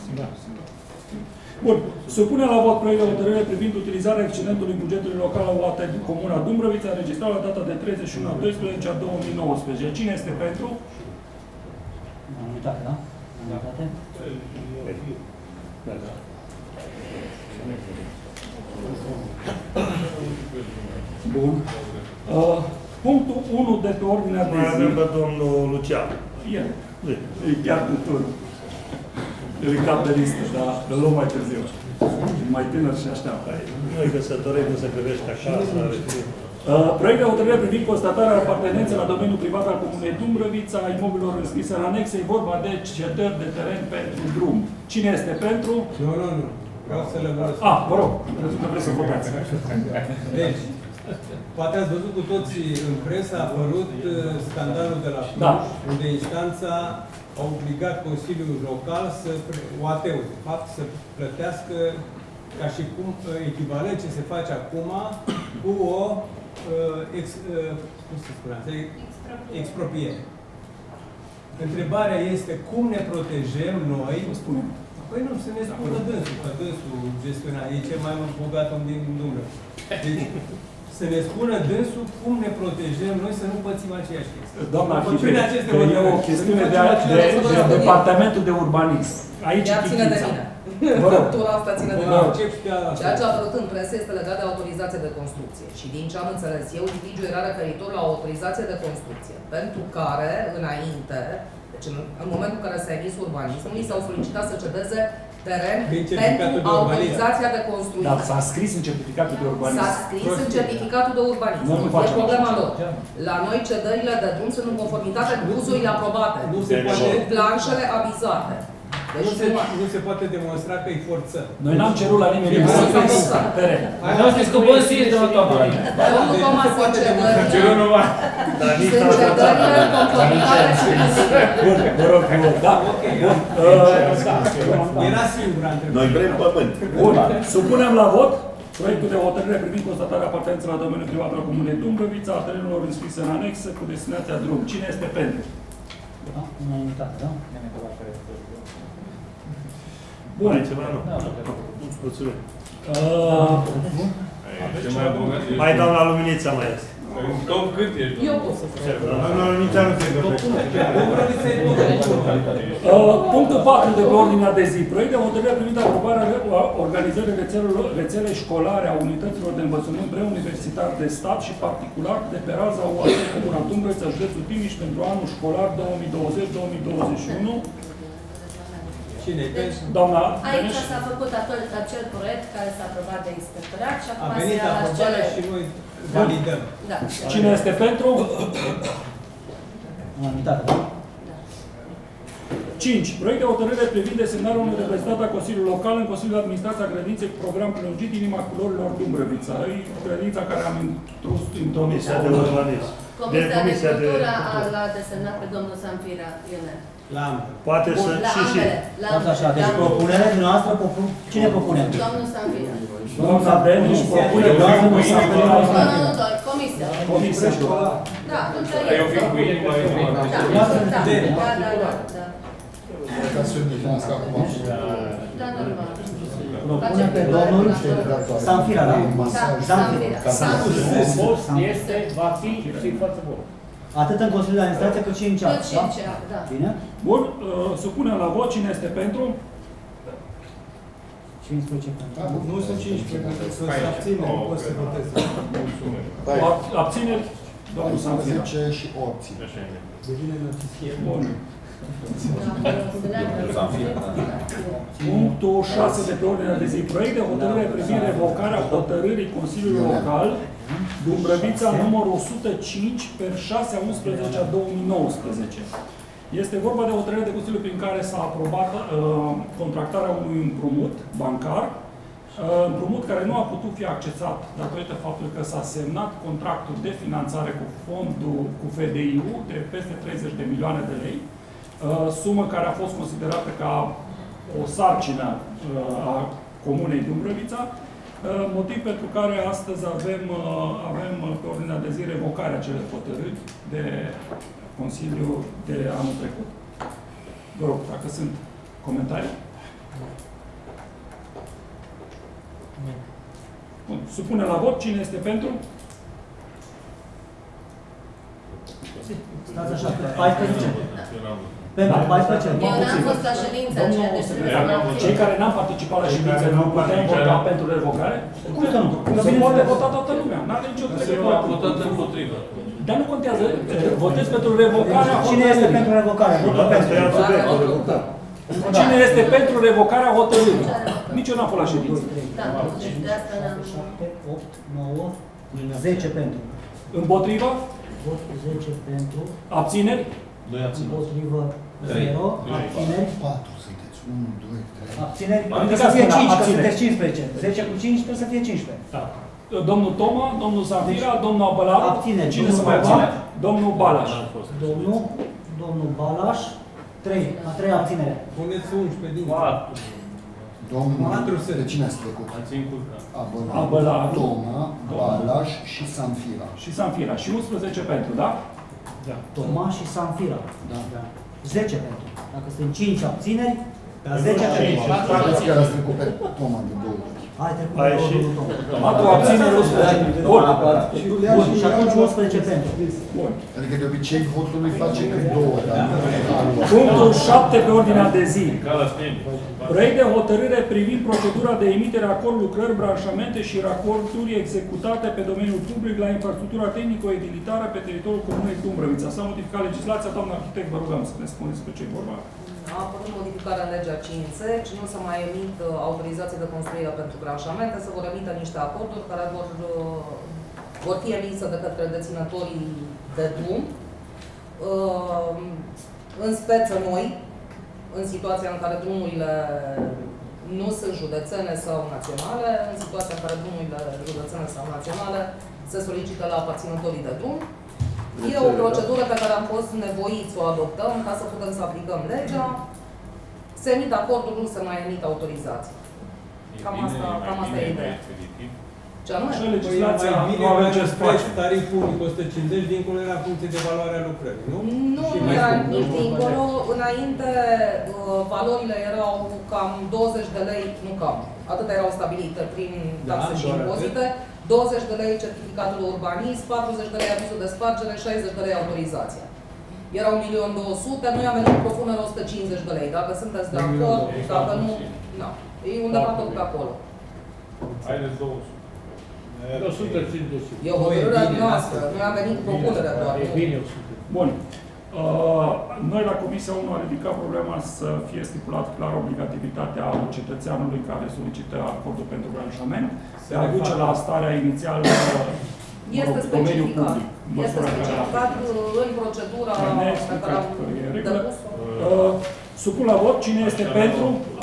Bun. Supune la vot proiect de hotărâre privind utilizarea excedentului bugetului local al UAT Comuna Dumbrăvița, înregistrat la data de 31/12/2019. Cine este pentru? Unanimitate, da? Unanimitate? Da. Bun. Punctul 1 de pe ordinea de zi. Mai avem pe domnul Lucian. El. E chiar de turn. El e cap de listă, dar îl luăm mai târziu. Mai tânăr și așteaptă. Nu e căsătorit, nu se privește acasă. Proiect de hotărâre privind constatarea apartenenței la domeniul privat al Comunei Dumbrăvița a imobilor înscrise în anexe. E vorba de cedări de teren pentru drum. Cine este pentru? Nu. Vreau să le vorbesc. Vă rog. Crezut că vreți să votați. Deci, poate ați văzut cu toții în presă, a apărut scandalul de la Cluj, unde instanța a obligat Consiliul Local UAT-ul, de fapt, să plătească ca și cum echivalent ce se face acum cu o expropiere. Întrebarea este cum ne protejăm noi. Păi nu, să ne spună dânsul, că dânsul gestiona, e cel mai bogat om din Dumbră. Deci, să ne spună dânsul cum ne protejăm noi să nu pățim aceeași chestie. Doamna Fife, că e o chestiune de Departamentul de Urbanism. Aici chiar ține de mine. Factura asta ține de mine. Ceea ce a apărut în presă este legat de autorizație de construcție. Și din ce am înțeles eu, litigiul era referitor la autorizație de construcție, pentru care, înainte, deci în momentul în care s-a emis urbanismul, i s-au solicitat să cedeze teren pentru autorizația de construcție. Dar s-a scris în certificatul de urbanism. S-a scris în certificatul de urbanism. E problema lor. La noi cedările de drum sunt în conformitate cu uzurile aprobate și cu planșele avizate. Deci nu se poate demonstra că e forță. Noi n-am cerut la nimeni teren. Nu știți că bun simt de la toamnă. Domnul Toma, sunt cedările în conformitate cu uzurile. Bun, vă rog, da. Era singura întrebare. Noi vrem pământ. Bun, supunem la vot proiectul de hotărâre privind constatarea apartenței la domeniul privat al Comunei Dumbrăvița a terenurilor înscrise în anexă cu destinația drum. Cine este pentru? Unanimitate, da? Bun. Mai ceva, nu? Mulțumim. Ce mai bogate Mai dau la luminița mai este. În top cât ești? Eu pot să fac. Punctul 4 de pe ordinea de zi. Proiect de hotărâre privind aprobarea organizării rețelei școlare a unităților de învățământ preuniversitar de stat și particular de pe raza UAT Comuna Dumbrăvița, județul Timiș, pentru anul școlar 2020-2021. Deci, doamna aici s-a făcut acel proiect care s-a aprobat de inspectorat și acum a venit aprobarea și noi validăm. Da. Cine este pentru? Unanimitate. 5. Proiect de hotărâre privind desemnarea unui reprezentant al Consiliului Local în Consiliul de Administrație a Grădiniței cu program prelungit Inima Culorilor Dumbrăvița. Grădinița care am introdus Comisia de Urbanism. Comisia de Cultură l-a desemnat pe domnul Sanfira Ionel. Poate să și. Așa, deci propunerea noastră, cine propune? Domnul Sanfira. Domnul Sanfira își propune domnul Sanfira. Nu, comisia. Comisia. Da, atunci Eu fiu cu inima. Da. Ca să ne finanțe acum. Da, normal. Propune pe domnul Sanfira, da? Sanfira. Este, va fi și foarte bun. Atât în Consiliul de Administrație cât și în ceas. Cât și în ceas, da. Bine? Bun, supunem la vot. Cine este pentru? 15 pentru. Nu sunt 15, pentru că sunt abține, nu pot să voteze. Abțineri? Domnul Sanfira. 10 și 8. Devine notiție. Bun. Punctul 6 de pe ordinea de zi. Proiect de hotărâre privind revocarea hotărârii Consiliului Local Dumbrăvița numărul 105 per 6/11/2019. Este vorba de hotărâre de Consiliu prin care s-a aprobat contractarea unui împrumut bancar, împrumut care nu a putut fi accesat datorită faptului că s-a semnat contractul de finanțare cu FDI-ul de peste 30 de milioane de lei, sumă care a fost considerată ca o sarcină a Comunei Dumbrăvița, motiv pentru care astăzi avem pe ordinea de zi revocarea acelei hotărâri de Consiliu de anul trecut. Vă rog, dacă sunt comentarii. Bun. Supune la vot. Cine este pentru? Stați așa, 14. Pentru 14. Eu n-am fost la ședința aceea, deci cei care n-am participat la ședință nu putem vota pentru revocare? Cum să nu? Se poate vota toată lumea. N-are nicio treabă. A votat împotrivă. Dar nu contează. Votez pentru revocarea hotărârii. Cine este pentru revocare? Cine este pentru revocarea hotărârii? Nici eu n-am fost la ședință. Da, deci de asta n-am... 7, 8, 9, 10 pentru. Împotriva? Vot 10 pentru. Abțineri? Împotrivă 0. Abțineri? 4 sunteți. 1, 2, 3. Abțineri? Adică să fie 5, că sunteți 15. 10 cu 5 trebuie să fie 15. Da. Domnul Toma, domnul Sanfira, domnul Abălar. Abțineri. Cine se mai abține? Domnul Balaș. Domnul Balaș. 3. A 3 abținere. Puneți 11 din 4. Domnul, de cine ați trecut? Ați încurcat. Abălar, Toma, Balaș și Sanfira. Și Sanfira. Și 11 pentru, da? Da. Toma și Sanfira. Da. 10 pentru. Dacă sunt 5 abțineri, 10 pentru. Chiar ați trecut pe Toma de 2 ori. Hai, trecut pe Toma. Matu abțineri 11. Bun. Bun. Și atunci 11 pentru. Bun. Adică de obicei votul lui face cât 2 ori. Punctul 7 pe ordinea de zi. Ca Proiect de hotărâre privind procedura de emitere a acord lucrări, branșamente și racorduri executate pe domeniul public la infrastructura tehnico-edilitară pe teritoriul Comunei Dumbrăvița. S-a modificat legislația, doamna arhitect, vă rugăm să ne spuneți cu ce e vorba. A făcut modificarea în legea 50, nu se mai emit autorizații de construire pentru branșamente, se vor emite niște acorduri care vor fi emise de către deținătorii de drum, în speță noi, în situația în care drumurile nu sunt județene sau naționale, în situația în care drumurile județene sau naționale se solicită la aparținătorii de drum. E o procedură pe care am fost nevoiți să o adoptăm ca să putem să aplicăm legea. Se emit acordul, nu se mai emit autorizații. Cam asta e ideea. Ce anume? Și legislația Păi, nu avem ce să face. Tariful unic 150 dincolo era funcție de valoarea lucrării, nu? Nu era nici dincolo. Înainte valorile erau cam 20 de lei, nu cam, atât erau stabilite prin taxe și impozite, 20 de lei certificatul urbanism, 40 de lei avizul de spargere, 60 de lei autorizația. Era 1.200.000, noi am venit cu propunere 150 de lei. Dacă sunteți de acord, dacă nu, nu. E undeva tot pe acolo. Haideți 200. 150. E o hotărâre noastră. Noi am venit cu propunerea doar. E bine 100. Bun. Noi la Comisia 1 am ridicat problema să fie stipulat clar obligativitatea cetățeanului care solicită acordul pentru branșament de a duce la starea inițială este specificat. public. Este specificat în procedura pe care am depus-o. Supun la vot. Cine este pentru?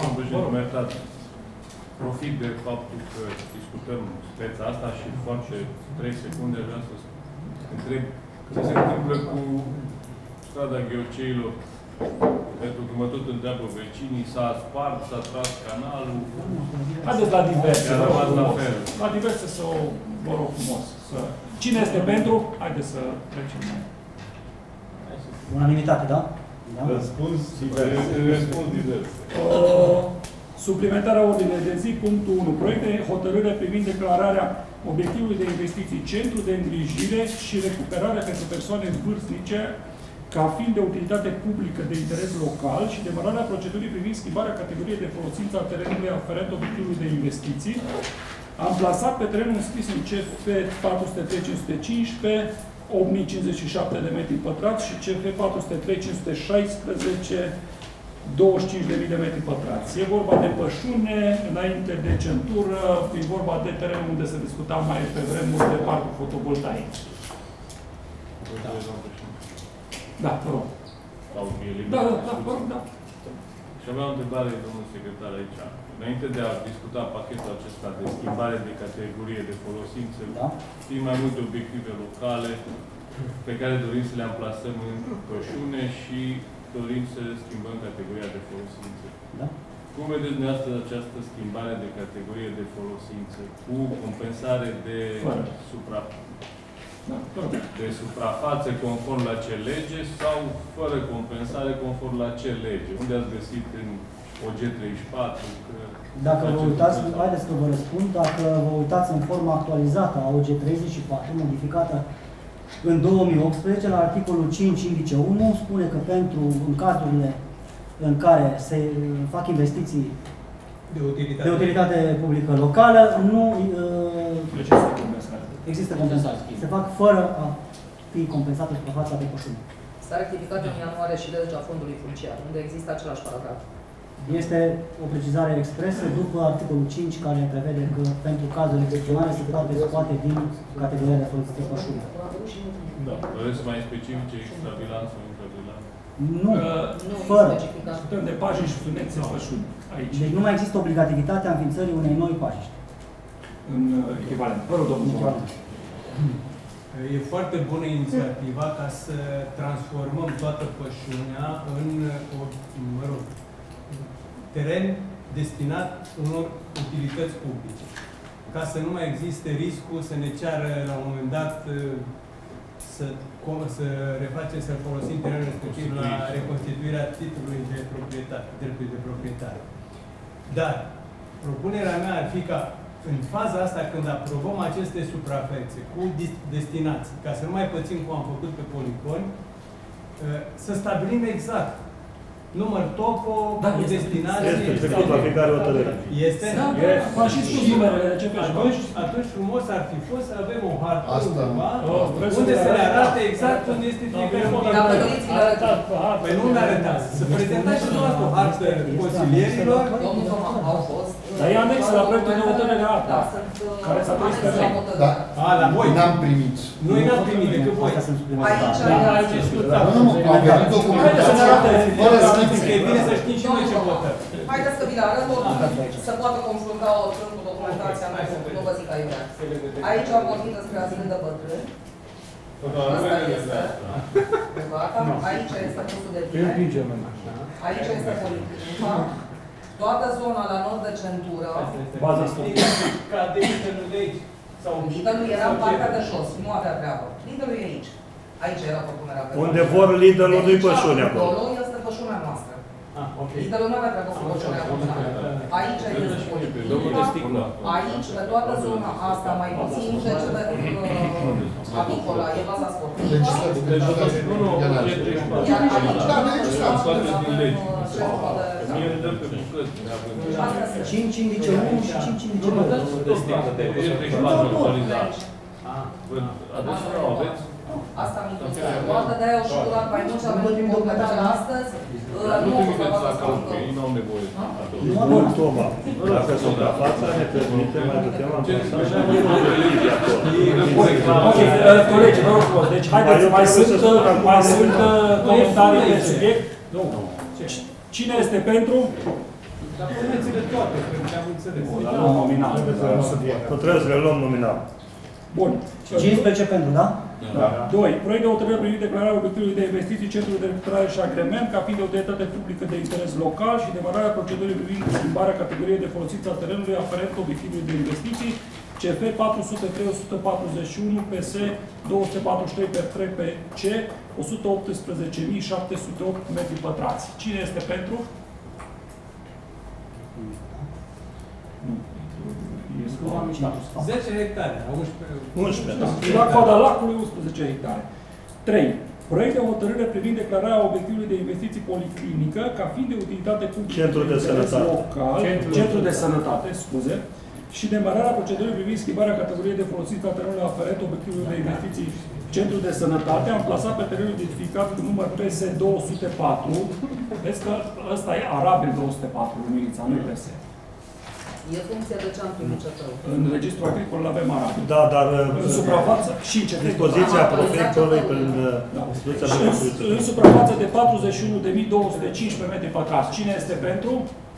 Profit de faptul că discutăm speța asta și foarte 3 secunde vreau să întreb ce se întâmplă cu strada Gheoceilor, pentru că mă tot întreabă vecinii, s-a spart, s-a tras canalul. Haideți la diverse. La diverse să o vă rog frumos. Cine este pentru? Haideți să trecem mai. Unanimitate, da? Răspuns divers. Suplimentarea ordinei de zi, punctul 1. Proiect de hotărâre privind declararea obiectivului de investiții centru de îngrijire și recuperare pentru persoane vârstnice ca fiind de utilitate publică de interes local și demararea procedurii privind schimbarea categoriei de folosință a terenului aferent obiectivului de investiții. Am plasat pe terenul înscris în CF 403-515 8057 de metri pătrați și CF 403-516 25.000 de metri pătrați. E vorba de pășune, înainte de centură, e vorba de teren unde se discuta mai pe vremuri de parcul fotovoltaic. Da, vă rog. Da, vă rog, da. Și aveam o întrebare, domnul secretar, aici. Înainte de a discuta pachetul acesta de schimbare de categorie de folosință, știm mai multe obiective locale pe care dorim să le amplasăm în pășune și dorim să schimbăm categoria de folosință. Da. Cum vedeți dumneavoastră această schimbare de categorie de folosință cu compensare de suprafață conform la ce lege sau fără compensare conform la ce lege? Unde ați găsit în OG34? Dacă vă uitați, haideți că vă răspund, dacă vă uitați în forma actualizată a OG34, modificată în 2018, la articolul 5, indice 1, spune că în cazurile în care se fac investiții de utilitate publică locală, nu există compensare. Se fac fără a fi compensată suprafața de pășune. S-a rectificat în ianuarie și legea fondului funciar, unde există același paragraf. Este o precizare expresă după articolul 5, care prevede că pentru cazuri excepționale se poate scoate din categoria de folosință pășune. Da. Vreți să mai specifice extrabilanț sau intrabilanț? Nu, fără. Suntem de pajiști și sunețe pășuni aici. Deci nu mai există obligativitatea înființării unei noi pajiști. În echivalent. Vă rog, domnul. E foarte bună inițiativa ca să transformăm toată pășunea în, teren destinat unor utilități publice. Ca să nu mai existe riscul să ne ceară la un moment dat să refacem, să folosim terenul respectiv la reconstituirea titlului de proprietate, dreptului de proprietate. Dar propunerea mea ar fi ca în faza asta, când aprobăm aceste suprafețe cu destinații, ca să nu mai pățim cum am făcut pe poligoni, să stabilim exact număr topo, destinații... Este trecut la fiecare hotărâre. Este? V-am și spus numerele de CP. Atunci frumos ar fi fost să avem o hartă undeva, unde să ne arate exact unde este fiecare hotărâre. Păi nu ne arătați. Să prezentați și dumneavoastră o hartă consilierilor. Domnul Toma, au fost... Dar e anexă la proiectul de hotărâre APA, care s-a pus pe noi. Da. La voi. N-am primit. Noi n-am primit decât voi. Aici am discutat. Nu, am venit documentație. Că e bine să știm și noi ce votăm. Haideți că vi le arăt, să poată confrunta oricând cu documentația mea, nu vă zic aiurea. Aici am vorbit despre azil de bătrâni. Asta este. Aici este pusul de bine. Aici este policlinica. Toată zona la nord de centură. Baza stop. Ca de aici. Lidl-ul era în partea de jos, nu avea treabă. Lidl-ul e aici. Aici era propunerea. Unde vor Lidl-ul, nu-i pășune acolo. Acolo este pășunea noastră. Lidl-ul nu avea treabă cu pășunea comunală. Aici este politica. Aici, pe toată zona asta, mai puțin pe cele avicola, e baza sportivă. Iar aici, 5 în liceu 1 și 5 în liceu 2. Asta mi-e poate de-aia o șucurat mai mult și avem documentare astăzi. Nu o să facă asta. Bun, Toma, dacă suprafața ne permite, mai putem amplasat. Ok, colegi, vă rog, deci haideți, mai sunt comentarii pe subiect? Nu. Cine este pentru? Dar puneți-le toate, pentru că am înțeles. Nominal. Trebuie să le luăm nominal. Bun. 15 pentru, da? Da. 2. Proiect de hotărâre privind declararea obiectivului de investiții Centrul de Recuperare și Agrement ca fiind de utilitate publică de interes local și demararea procedurii privind schimbarea categoriei de folosire a terenului aferent obiectivului de investiții CF 403-141 PS 243/3 PC 118.708 metri pătrați. Cine este pentru? Nu. 10 hectare, 11. Da. La coada lacului, 11 hectare. 3. Proiect de hotărâre privind declararea obiectivului de investiții policlinică ca fiind de utilitate publică Centrul de Sănătate. Local, Centrul de Sănătate, scuze, și demararea procedurii privind schimbarea categoriei de folosire a terenului aferent obiectivului de investiții Centrul de Sănătate, amplasat pe terenul identificat cu număr PS 204. Vezi că ăsta e arabil 204, Luminița, nu e PS. E funcție de ce am primit CT-ul. În registrul agricol avem arabil. Da, dar în suprafață și ce dispoziția proiectului prin instituția de în suprafață de 41.215 metri pătrați. Cine este pentru?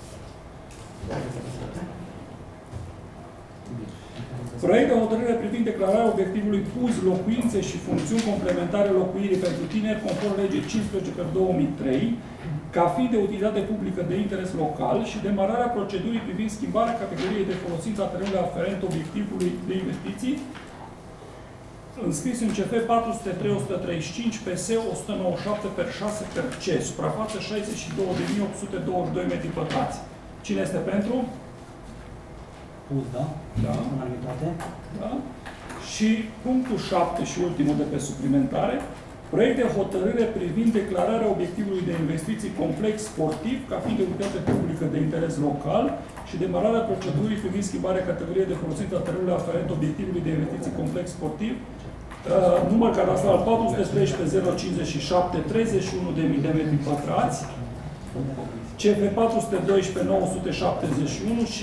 Proiect de hotărâre privind declararea obiectivului PUZ, locuințe și funcțiuni complementare locuirii pentru tineri, conform legii 15/2003, ca fiind de utilitate publică de interes local și demararea procedurii privind schimbarea categoriei de folosință a terenului aferent obiectivului de investiții, înscris în CF 403-135 PS 197/6/C, suprafață 62.822 metri pătrați. Cine este pentru? Pus, da? Da. Unanimitate. Da. Și punctul 7 și ultimul de pe suplimentare, proiect de hotărâre privind declararea obiectivului de investiții complex sportiv ca fiind de utilitate publică de interes local și demararea procedurii privind schimbarea categoriei de folosire a terenului aferent obiectivului de investiții complex sportiv, număr cadastral 413 057 31.000 de metri pătrați, CF 412-971 și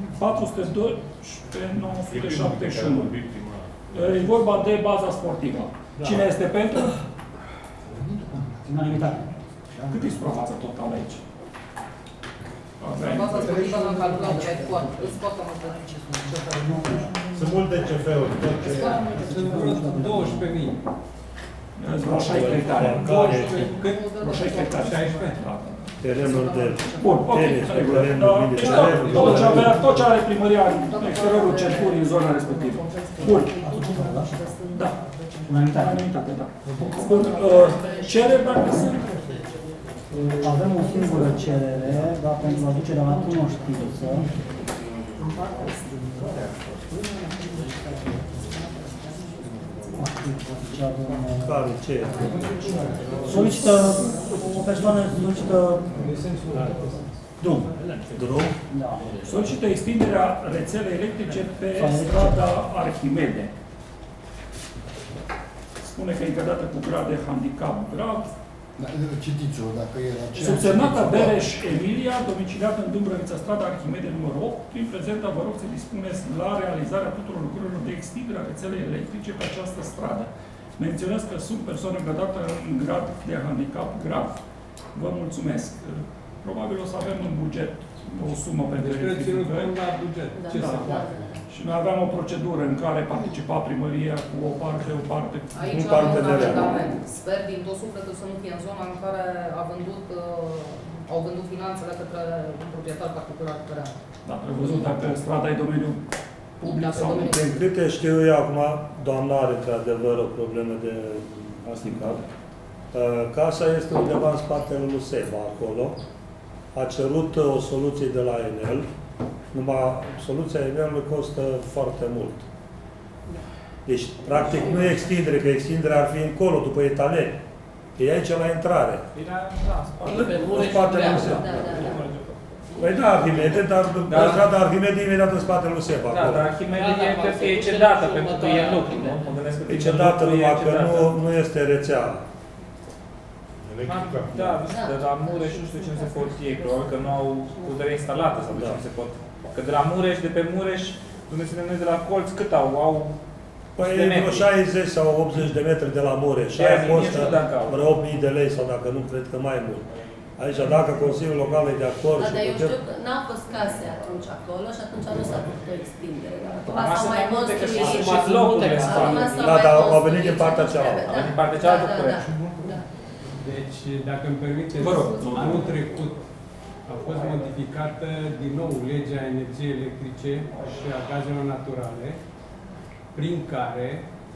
412-971. E vorba de baza sportivă. Cine este pentru? Unanimitate. Cât e suprafața totală aici? Baza sportivă l-am calculat de foarte. Îți foarte multe. Sunt multe CF-uri. Sunt vreo 12.000. Vreo 16 hectare. Vreo 16 hectare. 16. Terenuri de tenis, tot ce are primăria în exteriorul centurii în zona respectivă. Bun. Da. Unanimitate, da. Bun. Cereri, dacă sunt? Avem o singură cerere, dar pentru aducerea la cunoștință. Care? Ce? Solicită, o persoană solicită drum. Drum? Da. Solicită extinderea rețelei electrice pe strada Arhimede. Spune că e încădată cu grad de handicap grav. Citiți-o, dacă e aceea. Subsemnată Bereș Emilia, domiciliată în Dâmbrăvița, strada Arhimede numărul 8. Prin prezenta, vă rog să dispuneți la realizarea tuturor lucrurilor de extindere a rețelei electrice pe această stradă. Menționez că sunt persoane încădate în grad de handicap grav. Vă mulțumesc. Probabil o să avem în buget o sumă pentru rectificări. La buget. Ce se poate? Și noi aveam o procedură în care participa primăria cu o parte. Aici am un amendament. Sper din tot sufletul să nu fie în zona în care au vândut finanțele către un proprietar particular. Da, prevăzut dacă strada e domeniul public sau nu. Din câte știu eu acum, doamna are într-adevăr o problemă de asticat. Casa este undeva în spatele lui Seba, acolo. A cerut o soluție de la Enel. Numai soluția Enel costă foarte mult. Deci, practic, nu e extindere, că extinderea ar fi încolo, după etaleni. E aici la intrare. În spatele lui Seba. Păi da, Arhimede, dar strada Arhimede imediat în spatele lui Seba. Da, dar Arhimede cred că e cedată, pentru că e în lucru, nu? Mă gândesc că e cedată, numai că nu este rețea. Da, de la Mureș nu știu ce nu se pot ei, probabil că nu au putere instalată sau de ce nu se pot. Că de la Mureș, de pe Mureș, Dumnezeu noi de la colț, cât au? Au păi vreo 60 sau 80 de metri de la Mureș. Și aia costă vreo 8.000 de lei sau dacă nu, cred că mai mult. Aici, dacă Consiliul Local e de acord... Da, dar eu știu că n-au fost case atunci acolo și atunci nu s-a făcut o extindere. Acum s-au mai construit. Da, dar au venit din partea cealaltă. Din partea cealaltă, corect. Deci, dacă îmi permiteți, anul trecut a fost modificată din nou legea energiei electrice și a gazelor naturale, prin care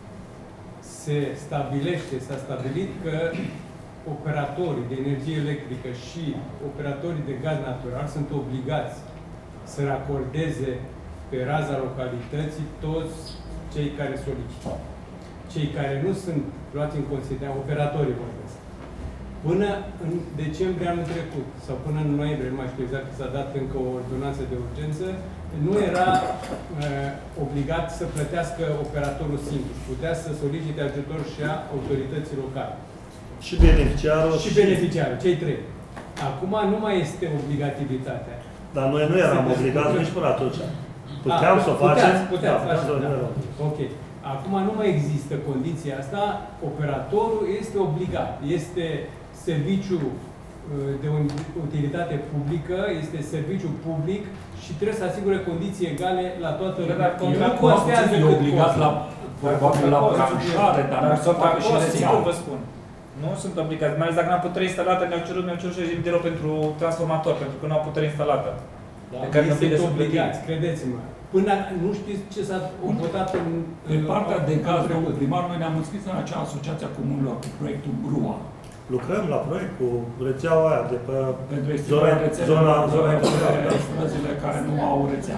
s-a stabilit că operatorii de energie electrică și operatorii de gaz natural sunt obligați să racordeze pe raza localității toți cei care solicită. Cei care nu sunt luați în considerare, operatorii vorbesc. Până în decembrie anul trecut, sau până în noiembrie, nu mai știu exact, s-a dat încă o ordonanță de urgență, nu era obligat să plătească operatorul singur. Putea să solicite ajutor și a autorității locale. Și beneficiarul. Și beneficiarul, cei trei. Acum nu mai este obligativitatea. Dar noi nu eram obligați nici până atunci. Puteam să o facem. Puteați, ok. Acum nu mai există condiția asta, operatorul este obligat. Este serviciu de utilitate publică, este serviciu public și trebuie să asigure condiții egale la toată lumea. Nu costează e obligat la branșare, dar nu să facă și rețeaua. Vă spun. Nu sunt obligați, mai ales dacă n-au putere instalată, mi-au cerut și emitiră pentru transformator, pentru că nu au putere instalată. Sunt obligați, credeți-mă. Până nu știți ce s-a votat în... Pe partea de gaz, domnul primar, noi ne-am înscris în acea asociație a comunilor cu proiectul BRUA. Lucrăm la proiect cu rețeaua aia de pe zona străzile care nu au rețea.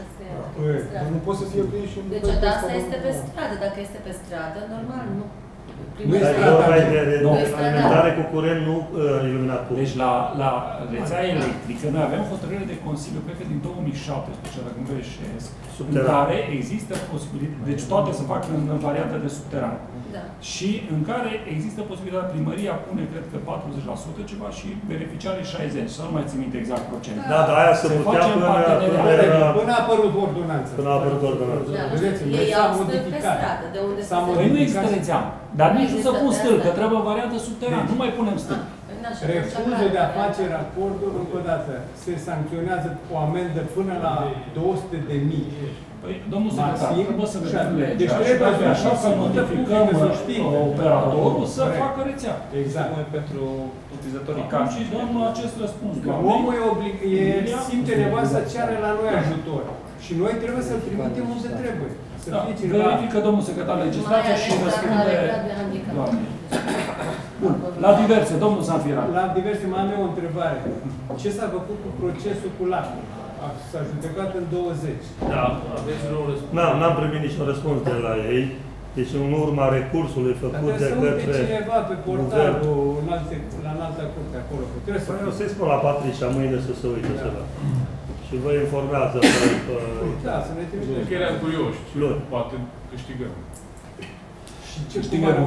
Nu poate să fie prins și un... Deci asta este pe stradă. Dacă este pe stradă, normal, nu. Nu este alimentare cu curent, nu iluminat public. Deci la rețea electrică, noi avem hotărâre de Consiliu, cred că din 2017, dacă nu greșesc, în care există posibilitate, deci toate se fac în variantă de subteran. Da. Și în care există posibilitatea, primăria pune, cred că 40% ceva și beneficiarii 60%, să nu mai țin minte exact procentul. Da, dar aia se putea până a apărut ordonanța. Până a apărut ordonanța. Ei au stâlp pe stradă, de unde se... Păi nu există rețea. Dar nici nu să pun stâlp, că trebuie variantă subteran. Nu mai punem stâlp. Refuzul de a face racordul, încă o dată, se sancționează o amendă până la 200.000. Păi, domnul secretar, trebuie să vedem legea. Deci trebuie așa să modificăm operatorul să facă rețea. Exact. Noi pentru utilizatorii cam. Și dăm acest răspuns. Omul simte nevoia să ceară la noi ajutor. Și noi trebuie să-l trimitem unde trebuie. Verifică domnul secretar legislația și răspunde doamnei. Bun. La diverse, domnul Zanfira. La diverse, mai am eu o întrebare. Ce s-a făcut cu procesul cu lacul? S-a judecat în 20. Da, aveți un răspuns. N-am primit niciun răspuns de la ei. Deci în urma recursului făcut de către cineva pe portalul la înalta curte acolo. Păi eu să-i spun la Patricia mâine să se uite să vadă. Și vă informează Da, să ne trimitem. Că eram curioși. Poate câștigăm. Și ce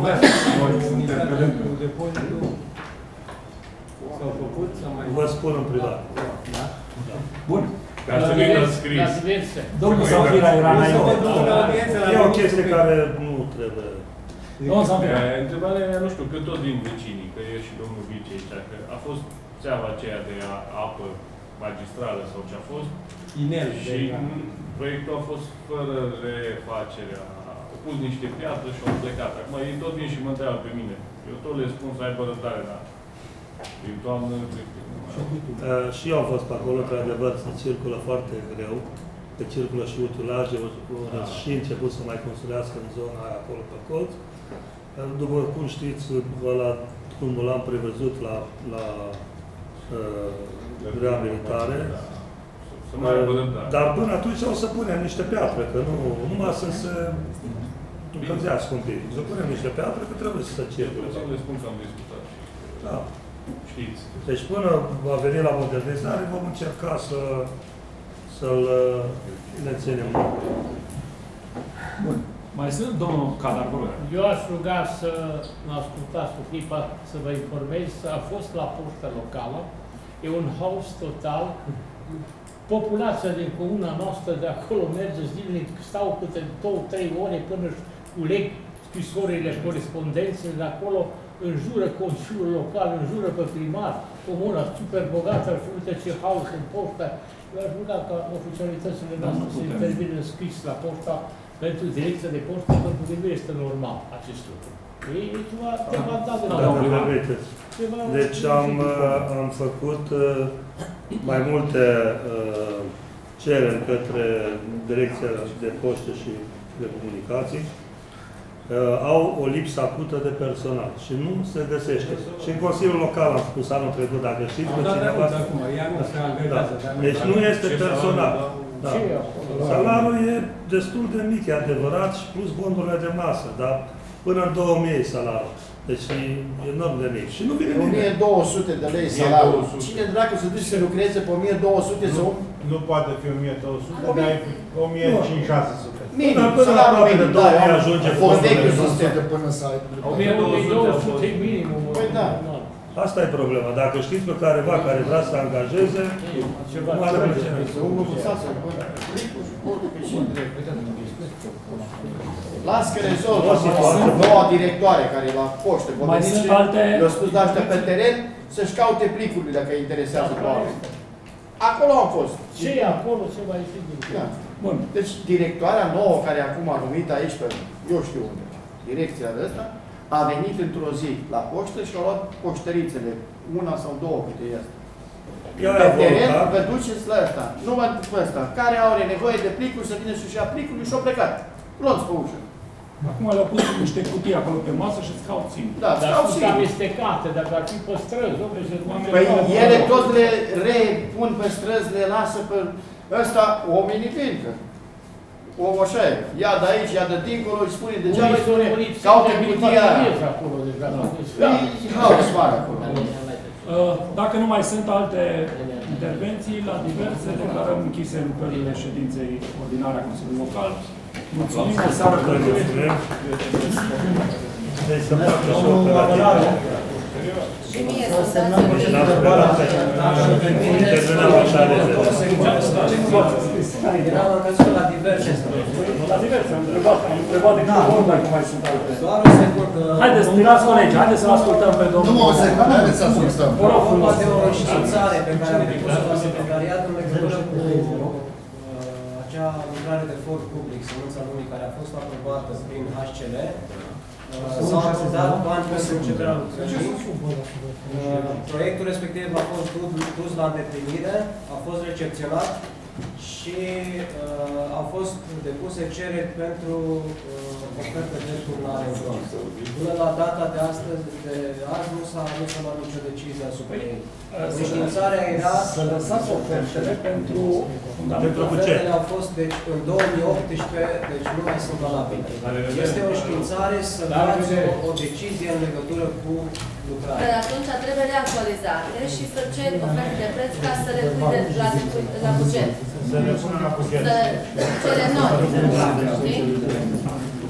cu depozitul s-au făcut? Vă spun în privat. Da? Bun. Ca să vină scris. Domnul Zanfira era înainte. E o chestie care nu trebuie. Domnul Zanfira. Întrebarea mea, nu știu, că tot din vecinii, că e și domnul Vice aici, că a fost țeava aceea de apă magistrală sau ce a fost. Inel. Și proiectul a fost fără refacere. Au pus niște piatră și au plecat. Acum ei tot vin și mă întreabă pe mine. Eu tot le spun să aibă răbdare, dar din toamnă, și eu am fost pe acolo, într-adevăr, se circulă foarte greu. că circulă și utilaje, și început să mai construiască în zona aia acolo pe colț. După cum știți, cum l-am prevăzut la reabilitare, dar până atunci o să punem niște piatră, că nu numai să se încălzească un pic. Să punem niște piatră, că trebuie să se circule. Le spun că am discutat. Da. Știți. Deci până va veni la modernizare, vom încerca să-l ne ținem. Bun. Mai sunt, domnul Cadar, vă rog. Eu aș ruga să mă ascultați o clipă, să vă informez, a fost la poștă locală, e un haos total. Populația din comuna noastră de acolo merge zilnic, stau câte 2-3 ore până își culeg scrisorile, corespondențele de acolo, înjură Consiliul Local, înjură pe primar, comuna super bogată, și uite ce haos în poștă. Eu aș ruga ca oficialitățile noastre să intervină scris la poșta pentru direcția de poștă, pentru că nu este normal acest lucru. E ceva devantat de Deci am făcut mai multe cereri către Direcția de Poște și de Comunicații. Au o lipsă acută de personal și nu se găsește. Și în Consiliul Local am spus anul trecut, dacă știți pe cineva... Deci nu este personal. Da. Salariul e destul de mic, e adevărat, și plus bondurile de masă, dar până în 2000 e salariul. Deci e enorm de mic. Și nu vine nimeni. 1200 de lei salariul. Cine dracu să duce să lucreze pe 1200 sau... Nu poate fi 1200, dar e 1500. Minim, salariul minim, da, a fost vechiul sistem de până să ai... 1200 e minimum. Păi da. Asta e problema. Dacă știți pe careva care vrea să angajeze, nu are plăcere. Las că rezolvă noua directoare care e la poștă. Le-au spus de aștia pe teren să-și caute plicurile dacă îi interesează pe oameni. Acolo am fost. Ce e acolo, ce mai fi din Bun. Deci directoarea nouă care acum a numit aici pe, eu știu unde, direcția de asta, a venit într-o zi la poștă și a luat poștărițele, una sau două câte este. Pe teren, vă duceți la ăsta, numai pe ăsta, care are nevoie de plicuri, să vină să-și ia plicurile și-o plecat. Luați pe ușă. Acum le-au pus niște cutii acolo pe masă și îți caut singur. Da, dar sunt amestecate, dacă ar fi pe străzi, păi ele tot le repun pe străzi, le lasă pe ăsta, oamenii vin. Om așa e. Ia de aici, ia de dincolo, îi spune degeaba, îi spune, caute cutia aia. E haos mare acolo. Dacă nu mai sunt alte intervenții, la diverse, declarăm închise lucrările ședinței ordinare a Consiliului Local. Mulțumim, o seară plăcută. Deci să facă și o operativă. Și mie să dați Era organizat la diverse. La diverse, am întrebat de câte ori dacă mai sunt alte. Doar o secundă. Haideți, stimați colegi, haideți să-l ascultăm pe domnul. Nu, o secundă, haideți să ascultăm. Vă rog frumos. De o înștiințare pe care am depus-o la secretariat în legătură cu acea lucrare de for public, Sămânța Lumii, care a fost aprobată prin HCL. S-au acordat bani pentru începerea lucrării. Proiectul respectiv a fost dus la îndeplinire, a fost recepționat și au fost depuse cereri pentru oferte de turnare în front. Până la data de astăzi, nu s-a luat nicio decizie asupra ei. Înștiințarea era... Să lăsați ofertele pentru... Ofertele au fost în 2018, deci nu mai sunt valabile. Este o înștiințare să luați o decizie în legătură cu lucrarea. Dar atunci trebuie reactualizate și să cer oferte de preț ca să le pui la buget. Să le pună la buget. Să cere noi, știi?